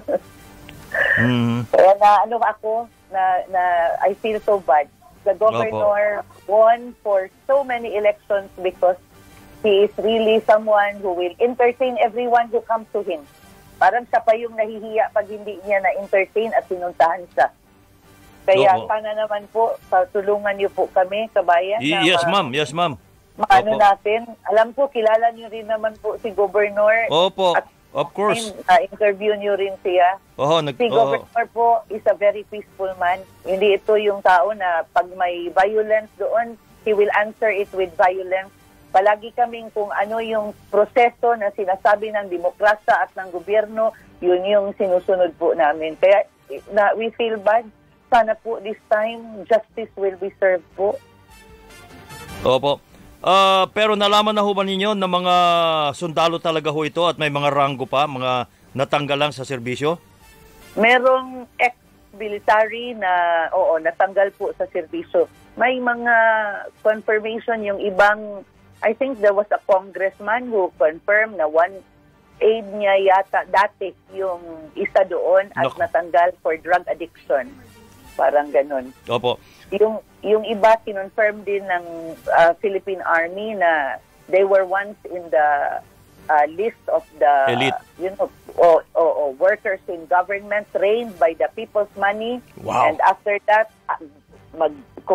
Mhm. Kaya na ano ako, na, na I feel so bad. The governor won for so many elections because he is really someone who will entertain everyone who comes to him. Parang siya pa yung nahihiya pag hindi niya na-entertain at sinuntahan siya. Kaya Opo. sana naman po, tulungan niyo po kami, kabayan. Y- na yes, ma- ma'am. Yes, ma'am. Maano Opo. natin. Alam ko, kilala niyo rin naman po si Governor. Opo. At Of course. uh, interview niyo rin siya. Oho, nag Si oho. Governor po is a very peaceful man. Hindi ito yung tao na pag may violence doon, he will answer it with violence. Palagi kaming kung ano yung proseso na sinasabi ng demokrasya at ng gobyerno, yun yung sinusunod po namin. Kaya na, we feel bad. Sana po this time, justice will be served po. Opo. Ah, pero nalaman na ho ba ninyo na mga sundalo talaga ho ito at may mga ranggo pa, mga natanggal lang sa serbisyo? Merong ex-military na, oo, natanggal po sa serbisyo. May mga confirmation yung ibang, I think there was a congressman who confirmed na one aide niya yata dati yung isa doon at Naku. natanggal for drug addiction. Parang ganun. Opo. Yung yung iba kinonfirm din ng uh, Philippine Army na they were once in the uh, list of the Elite. you know o, o, o, workers in government trained by the people's money. Wow. And after that uh, mag-commit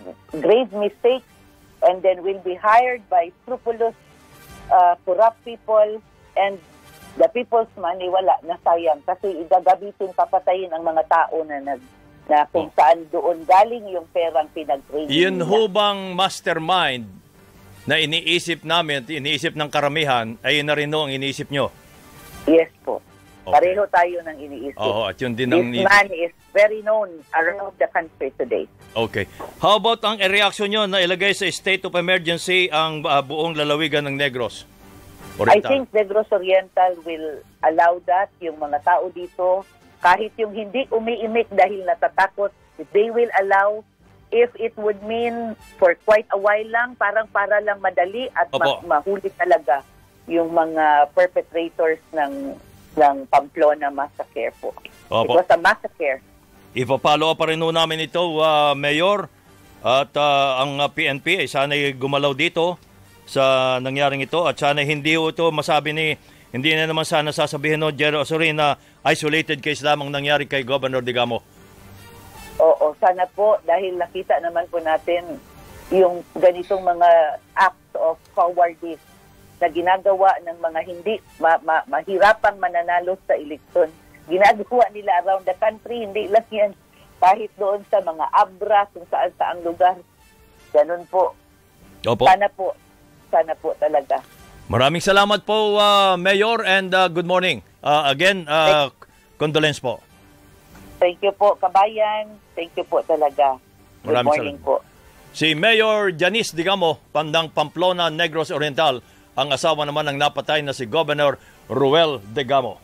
grave mistakes and then will be hired by scrupulous, uh, corrupt people, and the people's money, wala, nasayang. Kasi igagamitin, papatayin ang mga tao na nag na kung saan doon galing yung perang pinag-training. Yun ho bang mastermind na iniisip namin, iniisip ng karamihan, ay yun na rin ho ang iniisip nyo? Yes po. Okay. Pareho tayo ng iniisip. Oo, at yun din This ang iniisip. man is very known around the country today. Okay. How about ang reaction nyo na ilagay sa state of emergency ang uh, buong lalawigan ng Negros Oriental? I think Negros Oriental will allow that. Yung mga tao dito, kahit yung hindi umiimik dahil natatakot, they will allow if it would mean for quite a while lang, parang para lang madali at ma- mahuli talaga yung mga perpetrators ng ng Pamplona massacre po. Opo. It was a massacre. Ipapalo pa rin namin ito, uh, Mayor, at uh, ang uh, P N P ay sana'y gumalaw dito sa nangyaring ito at sana hindi ito masabi ni Hindi na naman sana sasabihin no, Jerry Osorio, na isolated case lamang nangyari kay Governor Digamo. Oo, sana po dahil nakita naman po natin yung ganitong mga acts of cowardice na ginagawa ng mga hindi ma- ma- mahirapang mananalo sa eleksyon. Ginagawa nila around the country, hindi lang yan. Kahit doon sa mga abra, kung saan saang lugar. Ganun po. Opo. Sana po, sana po talaga. Maraming salamat po, uh, Mayor, and uh, good morning. Uh, again, uh, condolence po. Thank you po, kabayan. Thank you po talaga. Good Maraming morning salamat po. Si Mayor Janice Digamo, Pandang Pamplona, Negros Oriental, ang asawa naman ng napatay na si Governor Ruel Digamo.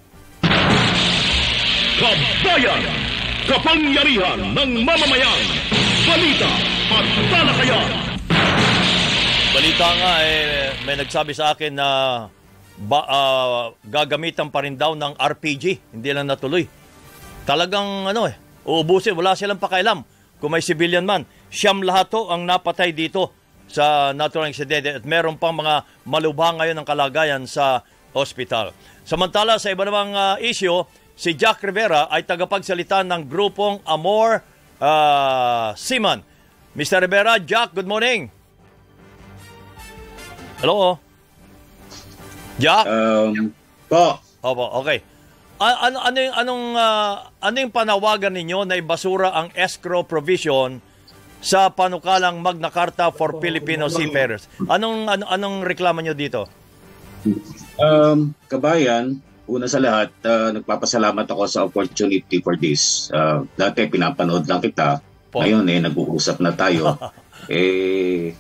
Kabayan, kapangyarihan ng mamamayan, balita at talakayan. Balita nga, eh, may nagsabi sa akin na ba, uh, gagamitan pa rin daw ng R P G. Hindi lang natuloy. Talagang ano eh, uubusin. Wala silang pakialam kung may civilian man. Siyam lahat to ang napatay dito sa natural aksidente at meron pang mga malubhang ngayon ng kalagayan sa ospital. Samantala, sa iba namang uh, issue, si Jack Rivera ay tagapagsalita ng grupong Amor uh, Seaman. Mister Rivera, Jack, good morning. Hello? Jack? Um, po. Opo, okay. A- ano, ano, yung, anong, uh, ano yung panawagan ninyo na ibasura ang escrow provision sa panukalang Magna Carta for Filipino Seafarers? Anong, ano, anong reklamo nyo dito? Um, kabayan, una sa lahat, uh, nagpapasalamat ako sa opportunity for this. Uh, dati pinapanood lang kita. Po. Ngayon eh, nag-uusap na tayo. eh...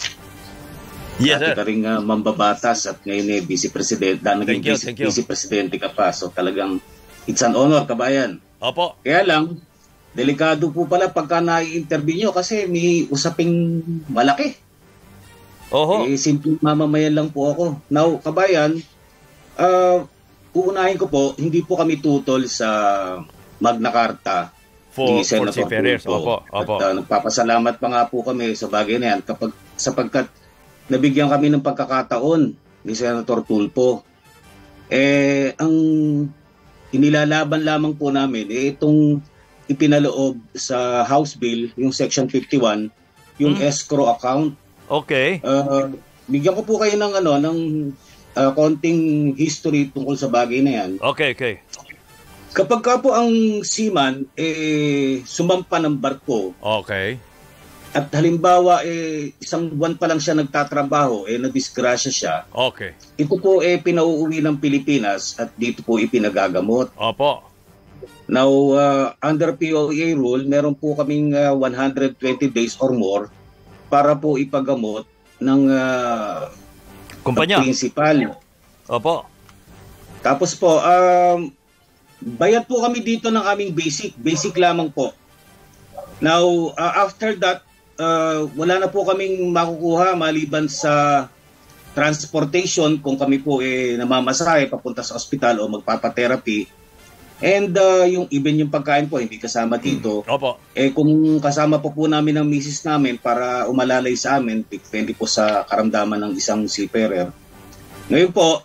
Yes, sir. Dati ka rin uh, mambabatas at ngayon eh, Vice President, na naging you, Vice, Vice Presidente ka pa. So talagang it's an honor, kabayan. Opo. Kaya lang, delikado po pala pagka nai-interview nyo kasi may usaping malaki. Oho. Eh, simple mamamayan lang po ako. Now, kabayan, uh, uunahin ko po, hindi po kami tutol sa Magna Carta for, ni Senator Seafarers. Tulfo. Opo, opo. At uh, nagpapasalamat pa nga po kami sa bagay na yan kapag, sapagkat nabigyan kami ng pagkakataon ni Senator Tulfo. Eh, ang inilalaban lamang po namin, eh, itong ipinaloob sa House Bill, yung Section fifty-one, yung hmm. escrow account. Okay. Uh, bigyan ko po kayo ng, ano, ng uh, konting history tungkol sa bagay na yan. Okay, okay. Kapag ka po ang seaman, eh, sumampa ng barko. Okay. At halimbawa, eh, isang buwan pa lang siya nagtatrabaho, eh, nadisgrasya siya. Okay. Ito po, eh, pinauuwi ng Pilipinas at dito po ipinagagamot. Opo. Now, uh, under P O A rule, meron po kaming uh, one hundred twenty days or more para po ipagamot ng uh, kumpanya. Principal. Opo. Tapos po, um, bayad po kami dito ng aming basic. Basic lamang po. Now, uh, after that, Uh, wala na po kaming makukuha maliban sa transportation kung kami po eh, namamasahe papunta sa ospital o magpapatherapy. And uh, yung even yung pagkain po hindi kasama dito. Opo. Eh kung kasama po po namin ang misis namin para umalalay sa amin, depende po sa karamdaman ng isang seafarer. Ngayon po,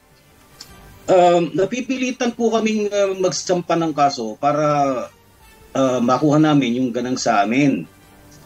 um, napipilitan po kaming uh, magsampa ng kaso para uh, makuha namin yung ganang sa amin.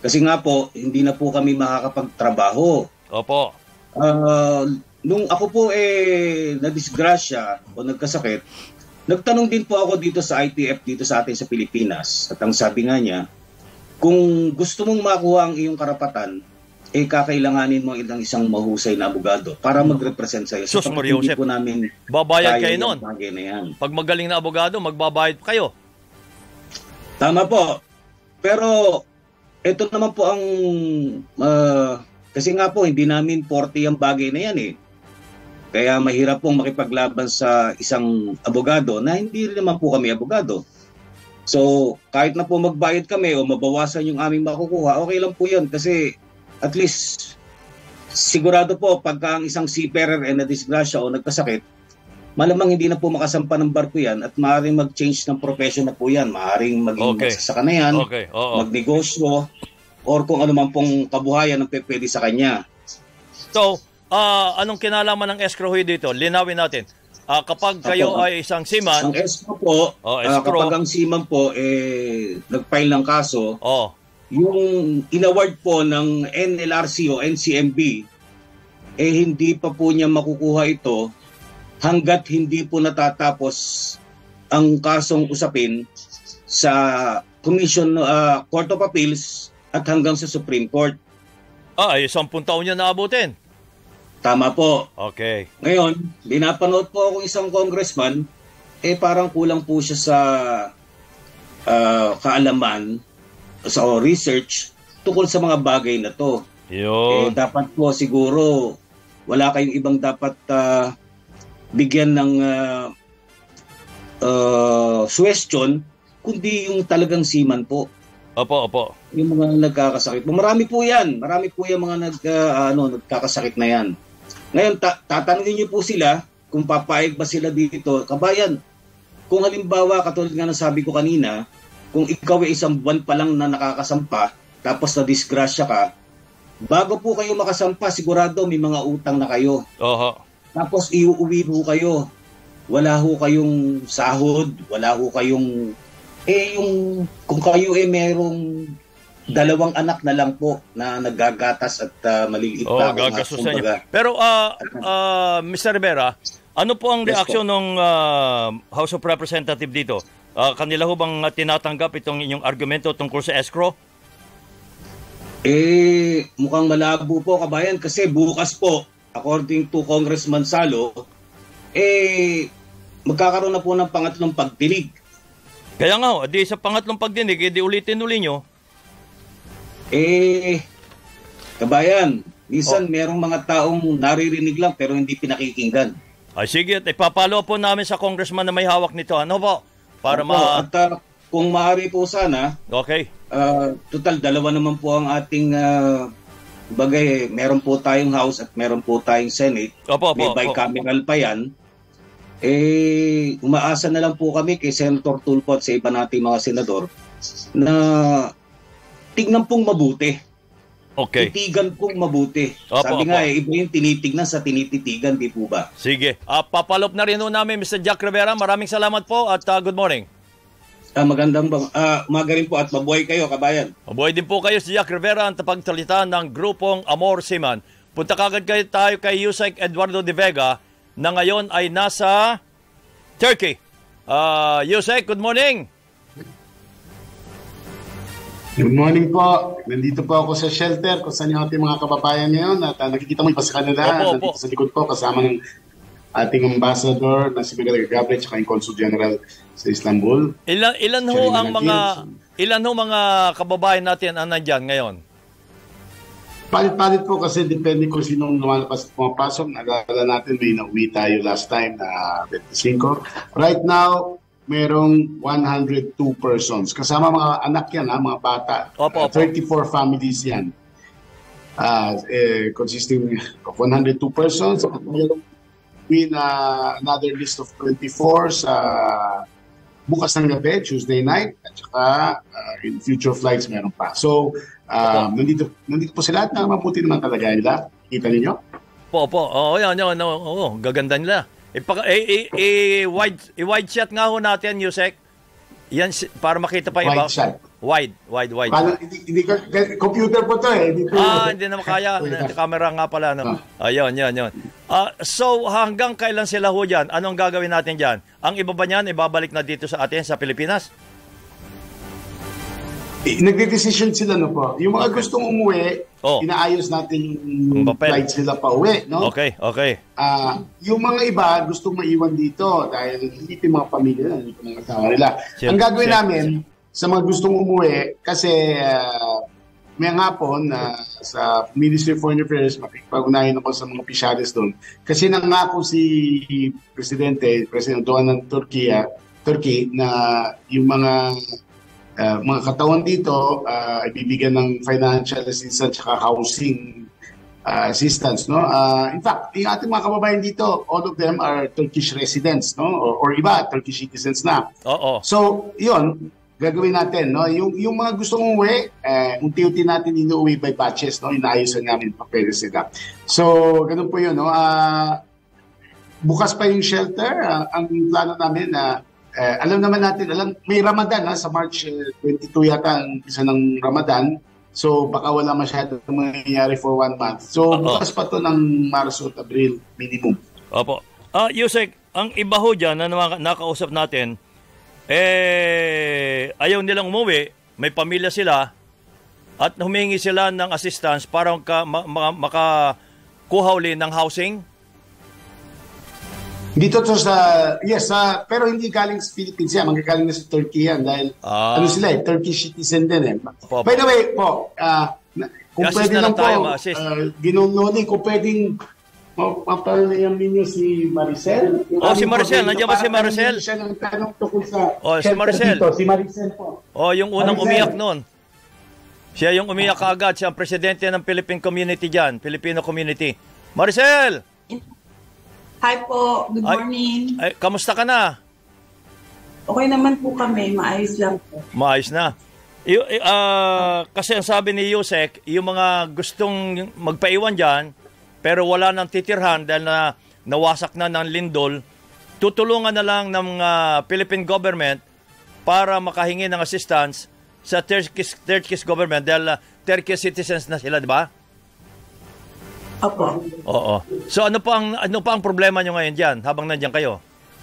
Kasi nga po, hindi na po kami makakapagtrabaho. Opo. Uh, nung ako po eh nadisgrasya o nagkasakit, nagtanong din po ako dito sa I T F dito sa atin sa Pilipinas. At ang sabi nga niya, kung gusto mong makuha ang iyong karapatan, eh kakailanganin mo ilang isang mahusay na abogado para mag-represent sa'yo. Sus, Mario Joseph, po namin babayad kayo nun. Na Pag magaling na abogado, magbabayad kayo. Tama po. Pero ito naman po ang uh, kasi nga po hindi namin forte ang bagay na yan eh. Kaya mahirap pong makipaglaban sa isang abogado na hindi rin naman po kami abogado. So kahit na po magbayad kami o mabawasan yung aming makukuha, okay lang po yan kasi at least sigurado po pagka ang isang seafarer ay nadisgrasya o nagkasakit, malamang hindi na po makasampa ng barko yan at maaaring mag-change ng profession na po yan. Maaaring maging okay. magsasaka na yan, okay. magnegosyo, or kung ano man pong kabuhayan ang pwede sa kanya. So, uh, anong kinalaman ng escrow dito? Linawin natin. Uh, kapag kayo Apo, ay isang seaman... Ang escrow po, oh, uh, kapag ang seaman po eh, nag-file ng kaso, oh. yung inaward po ng N L R C o N C M B, eh hindi pa po niya makukuha ito hanggat hindi po natatapos ang kasong usapin sa Commission uh, Court of Appeals at hanggang sa Supreme Court. Ah, ay sampung taon niya naabutin. Tama po. Okay. Ngayon, binapanood po akong isang congressman, eh parang kulang po siya sa uh, kaalaman sa o research tungkol sa mga bagay na to. Yun. Eh, dapat po siguro wala kayong ibang dapat uh, bigyan ng uh, uh, suggestion kundi yung talagang seaman po. Opo, opo. Yung mga nagkakasakit. Marami po yan. Marami po yung mga nag, uh, ano, nagkakasakit na yan. Ngayon, ta- tatanungin niyo po sila kung papayag ba sila dito. Kabayan, kung halimbawa, katulad nga na sabi ko kanina, kung ikaw ay isang buwan pa lang na nakakasampa, tapos na-disgrasya ka, bago po kayo makasampa, sigurado may mga utang na kayo. Oho. Tapos iuuwi ho kayo. Wala ho kayong sahod, wala ho kayong... Eh, yung... Kung kayo eh merong dalawang anak na lang po na naggagatas at uh, maliit oh, na. Gagastusan niya. Pero, uh, uh, Mister Rivera, ano po ang reaksyon yes, ng uh, House of Representatives dito? Uh, kanila ho bang tinatanggap itong inyong argumento tungkol sa escrow? Eh, mukhang malabo po, kabayan, kasi bukas po, according to Congressman Salo, eh, magkakaroon na po ng pangatlong pagdinig. Kaya nga, di sa pangatlong pagdinig, eh, di ulitin-uli nyo. Eh, kabayan, minsan oh. merong mga taong naririnig lang pero hindi pinakikinggan. Ay sige, ipapalo po namin sa congressman na may hawak nito. Ano po? Para Opo, ma... At uh, kung maaari po sana, okay. Uh, total, dalawa naman po ang ating... Uh, bagay, meron po tayong House at meron po tayong Senate. Opo, opo, may bicameral pa yan. Eh, umaasa na lang po kami kay Senator Tulfo at sa iba nating mga senador na tignan pong mabuti. Okay. Titigan pong mabuti. Opo, Sabi opo. nga eh, iba yung tinitignan sa tinititigan, di po ba? Sige. Uh, papalop na rin namin, Mister Jack Rivera. Maraming salamat po at uh, good morning. Uh, magandang bang, uh, umaga rin po at mabuhay kayo, kabayan. Mabuhay din po kayo si Jack Rivera, ang tapagsalita ng grupong Amor Seaman. Punta kagad kayo tayo kay Yusek Eduardo de Vega na ngayon ay nasa Turkey. Uh, Yusek, good morning. Good morning po. Nandito po ako sa shelter kung saan yung ating mga kababayan ngayon at uh, nakikita mo yung sa kanila. Opo, Nandito opo. sa likod ko kasama ng ating ambassador na si Miguel Gabriel at yung Consul General sa Istanbul. Ilan ilan ho ang mga ilan ho mga kababayan natin ang nandiyan ngayon? Palit-palit po kasi depende kung sinong lumalabas at pumapasok. Nagala natin may nauwi tayo last time na twenty-five. Right now, merong one hundred two persons. Kasama mga anak yan, ha, mga bata. Opo, uh, thirty-four families yan. Uh, eh, consisting of one hundred two persons. At mayroong win uh, another list of twenty-four sa bukas ng gabi, Tuesday night. At saka uh, in future flights meron pa. So, uh, nandito, nandito po sila at na mabuti naman talaga nila. Kita ninyo? Po, po. Oo, yan, yan. Oo, gaganda nila. I-wide i- i- i- wide shot nga ho natin, Yusek. Yan, para makita pa iba. Wide shot. Wide, wide, wide. Paano, hindi, hindi, computer po to eh. Hindi po, ah, hindi naman kaya. Camera nga pala. No? Ayun, yun, yun. Uh, so, hanggang kailan sila ho dyan? Anong gagawin natin dyan? Ang iba ba niyan, ibabalik na dito sa atin, sa Pilipinas? Eh, nagde-decision sila no po. Yung mga gustong umuwi, oh. inaayos natin yung flights nila pa uwi. No? Okay, okay. Uh, yung mga iba, gustong maiwan dito dahil hindi yung mga pamilya, hindi yung mga asawa nila. Sure, Ang gagawin sure. namin sa mga gustong umuwi, kasi uh, may hapon na uh, sa Ministry of Foreign Affairs, makikipag-unahin ako sa mga opisyalis doon. Kasi nangako si Presidente, President Erdogan ng Turkey, Turkey na yung mga Uh, mga katawan dito uh, ibibigyan ng financial assistance at housing uh, assistance, no? Uh, in fact, yung ating mga kababayan dito, all of them are Turkish residents, no? Or, or iba, Turkish citizens na. Oo. So, yun, gagawin natin, no? Yung, yung mga gustong umuwi, uh, unti-unti natin inuwi by batches, no? Inaayos na namin papeles nila. So, ganun po yun, no? Uh, bukas pa yung shelter. Uh, ang plano namin na uh, Uh, alam naman natin, alam, may Ramadan ha, sa March uh, twenty-two yata ang isa ng Ramadan. So baka wala masyadong mangyayari for one month. So Uh-oh. bukas pa to ng Marso at Abril minimum. Opo. Ah, uh, Yusek, ang iba ho dyan na nakausap natin, eh, ayaw nilang umuwi, may pamilya sila, at humingi sila ng assistance para maka, makakuha uli ng housing. Dito to sa, yes, uh, pero hindi galing sa Philippines yan, manggagaling na sa Turkey yan dahil ah. ano sila eh, Turkish citizen din eh. Po, By the way po, uh, kung yes, pwede lang po, uh, ginunoni, kung pwedeng mapalayan ninyo si Maricel. Oh, si Maricel, nandiyan ba si Maricel? Siya ng tanong tukol sa oh, si Maricel. Dito, si Maricel po. Oh, yung unang Maricel. Umiyak noon. Siya yung umiyak kaagad, siya ang presidente ng Philippine community dyan, Filipino community. Maricel! Hi po, good morning. Ay, ay, kamusta ka na? Okay naman po kami, maayos lang po. Maayos na. I, uh, kasi ang sabi ni Yusek, yung mga gustong magpaiwan dyan, pero wala nang titirhan dahil na nawasak na ng lindol, tutulungan na lang ng uh, Philippine government para makahingi ng assistance sa Turkish, Turkish government dahil uh, Turkish citizens na sila, di ba? Opo. Oo. So ano pa ang ano pa ang problema nyo ngayon diyan habang nandiyan kayo?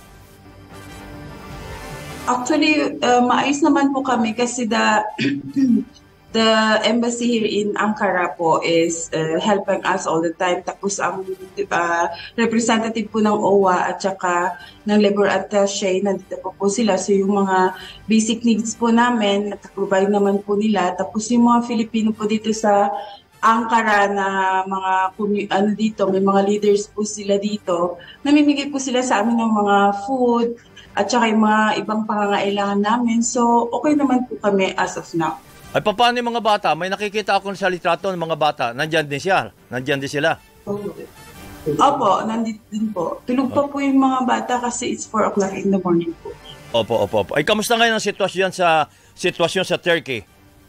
Actually, uh, maayos naman po kami kasi the the embassy here in Ankara po is uh, helping us all the time. Tapos ang uh, representative po ng O W A at saka ng labor attaché, nandito po po sila. So yung mga basic needs po namin, nataprovide naman po nila. Tapos yung mga Filipino po dito sa Ankara na mga ano dito, may mga leaders po sila dito. Namimigay po sila sa amin ng mga food at saka yung mga ibang pangangailangan namin. So, okay naman po kami as of now. Ay, paano yung mga bata? May nakikita ako sa litrato ng mga bata. Nandyan din siya. Nandyan din sila. Opo, nandito din po. Tulog pa po yung mga bata kasi it's four o'clock in the morning po. Opo, opo, opo. Ay, kamusta ngayon ang sitwasyon sa sitwasyon sa Turkey?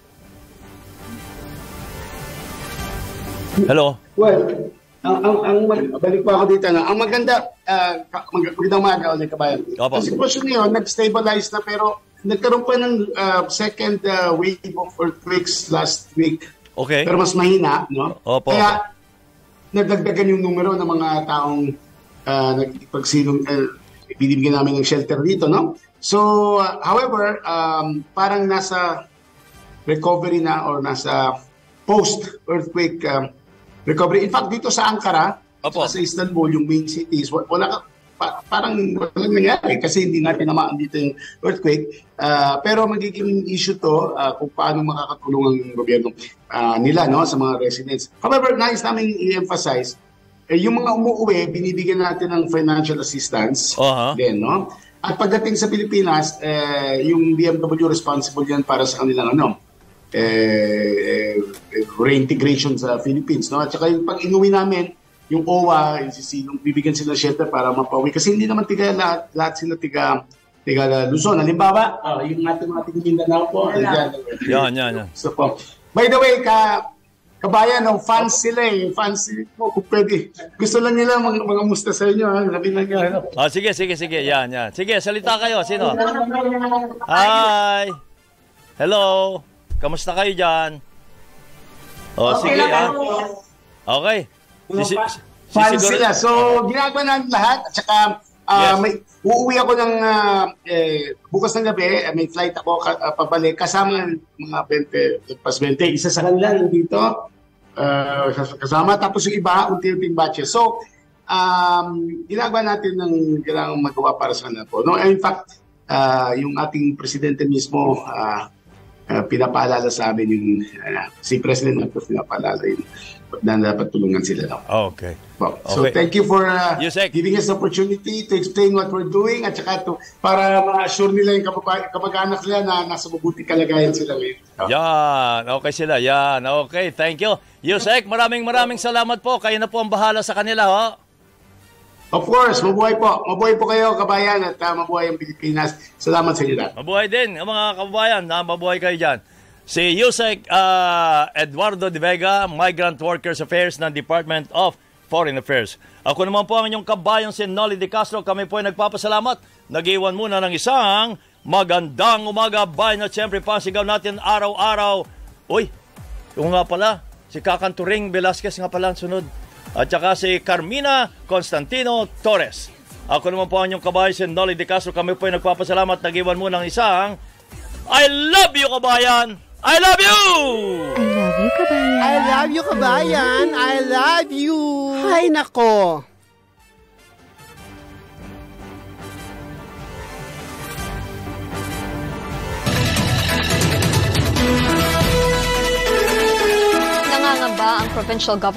Hello? Well, ang, ang, ang balik pa ako dito na, ang maganda, uh, magandang umaga ulit kabayan. Ang sitwasyon ngayon, nag-stabilize na pero nagkaroon pa ng uh, second uh, wave of earthquakes last week. Okay. Pero mas mahina, no? Opo. Kaya nagdagdagan yung numero ng mga taong uh, nagpagsilong, uh, binibigyan namin ng shelter dito, no? So, uh, however, um, parang nasa recovery na or nasa post-earthquake um, recovery. In fact, dito sa Ankara, Opo. sa Istanbul, yung main cities, wala pa, parang walang nangyari kasi hindi natin namaan dito yung earthquake. Uh, pero magiging issue to uh, kung paano makakatulong ang gobyerno uh, nila no, sa mga residents. However, nais namin i-emphasize, eh, yung mga umuwi, binibigyan natin ng financial assistance. Uh-huh. Din, no? At pagdating sa Pilipinas, eh, yung B M W responsible yan para sa kanilang ano, eh, reintegration sa Philippines, no? At saka yung pag inuwi namin, yung O W A, yung sisilong, bibigyan sila shelter para mapauwi. Kasi hindi naman tiga lahat, lahat sila tiga, tiga Luzon. Halimbawa, uh, yung ating ating Mindanao po. Yan, yan, yan. So po. By the way, ka, kabayan, no, fans sila eh. Fans mo, kung pwede. Gusto lang nila mga, mga musta sa inyo. Ha? Sabi lang yan. No? Oh, sige, sige, sige. Yan, yan. Sige, salita kayo. Sino? Hi! Hello. Kamusta kayo dyan? Oh, Okay sige. lang Ah. ako. Okay. Sisi- Fans sisiguro- sila. So, ginagawa natin lahat. At saka, ah, Yes. may, uuwi ako ng ah, eh, bukas ng gabi. eh, May flight ako ka, ah, pabalik. Kasama ng mga twenty, pas twenty. Isa sa kanila nandito. ah, kasama. Tapos yung iba, unti-unting batches. So, um, ginagawa natin ng kailangan magawa para sa kanila po. No? In fact, ah, yung ating presidente mismo, ah, ah, pinapaalala sa amin yung, ah, si President na po pinapaalala yun na dapat tulungan sila. No? Okay. Well, so Okay. thank you for uh, Yusek. giving us the opportunity to explain what we're doing at saka to, para ma-assure nila yung kapag- kamag-anak nila na nasa mabuting kalagayan sila ngayon. Yan. Okay sila. Yan. Okay. Thank you. Yusek, maraming maraming salamat po. Kayo na po ang bahala sa kanila, ho. Of course, mabuhay po. Mabuhay po kayo, kabayan, at uh, mabuhay ang Pilipinas. Salamat sa inyo lahat. Mabuhay din, ang mga kababayan. Na mabuhay kayo dyan. Si Yusek uh, Eduardo de Vega, Migrant Workers Affairs ng Department of Foreign Affairs. Ako naman po ang inyong kabayan, si Noli De Castro. Kami po ay nagpapasalamat. Nag-iwan muna ng isang magandang umaga, bayan, at siyempre pasigaw natin araw-araw. Uy, yung nga pala, si Kakanturing Velasquez nga pala ang sunod. At saka si Carmina Constantino Torres. Ako naman po ang inyong kabayan, si Noli De Castro. Kami po ay nagpapasalamat. Nag-iwan muna ng isang I love you, kabayan! I love you! I love you, kabayan. I love you, kabayan. I love you. Ay, nako. Nangangamba ang provincial government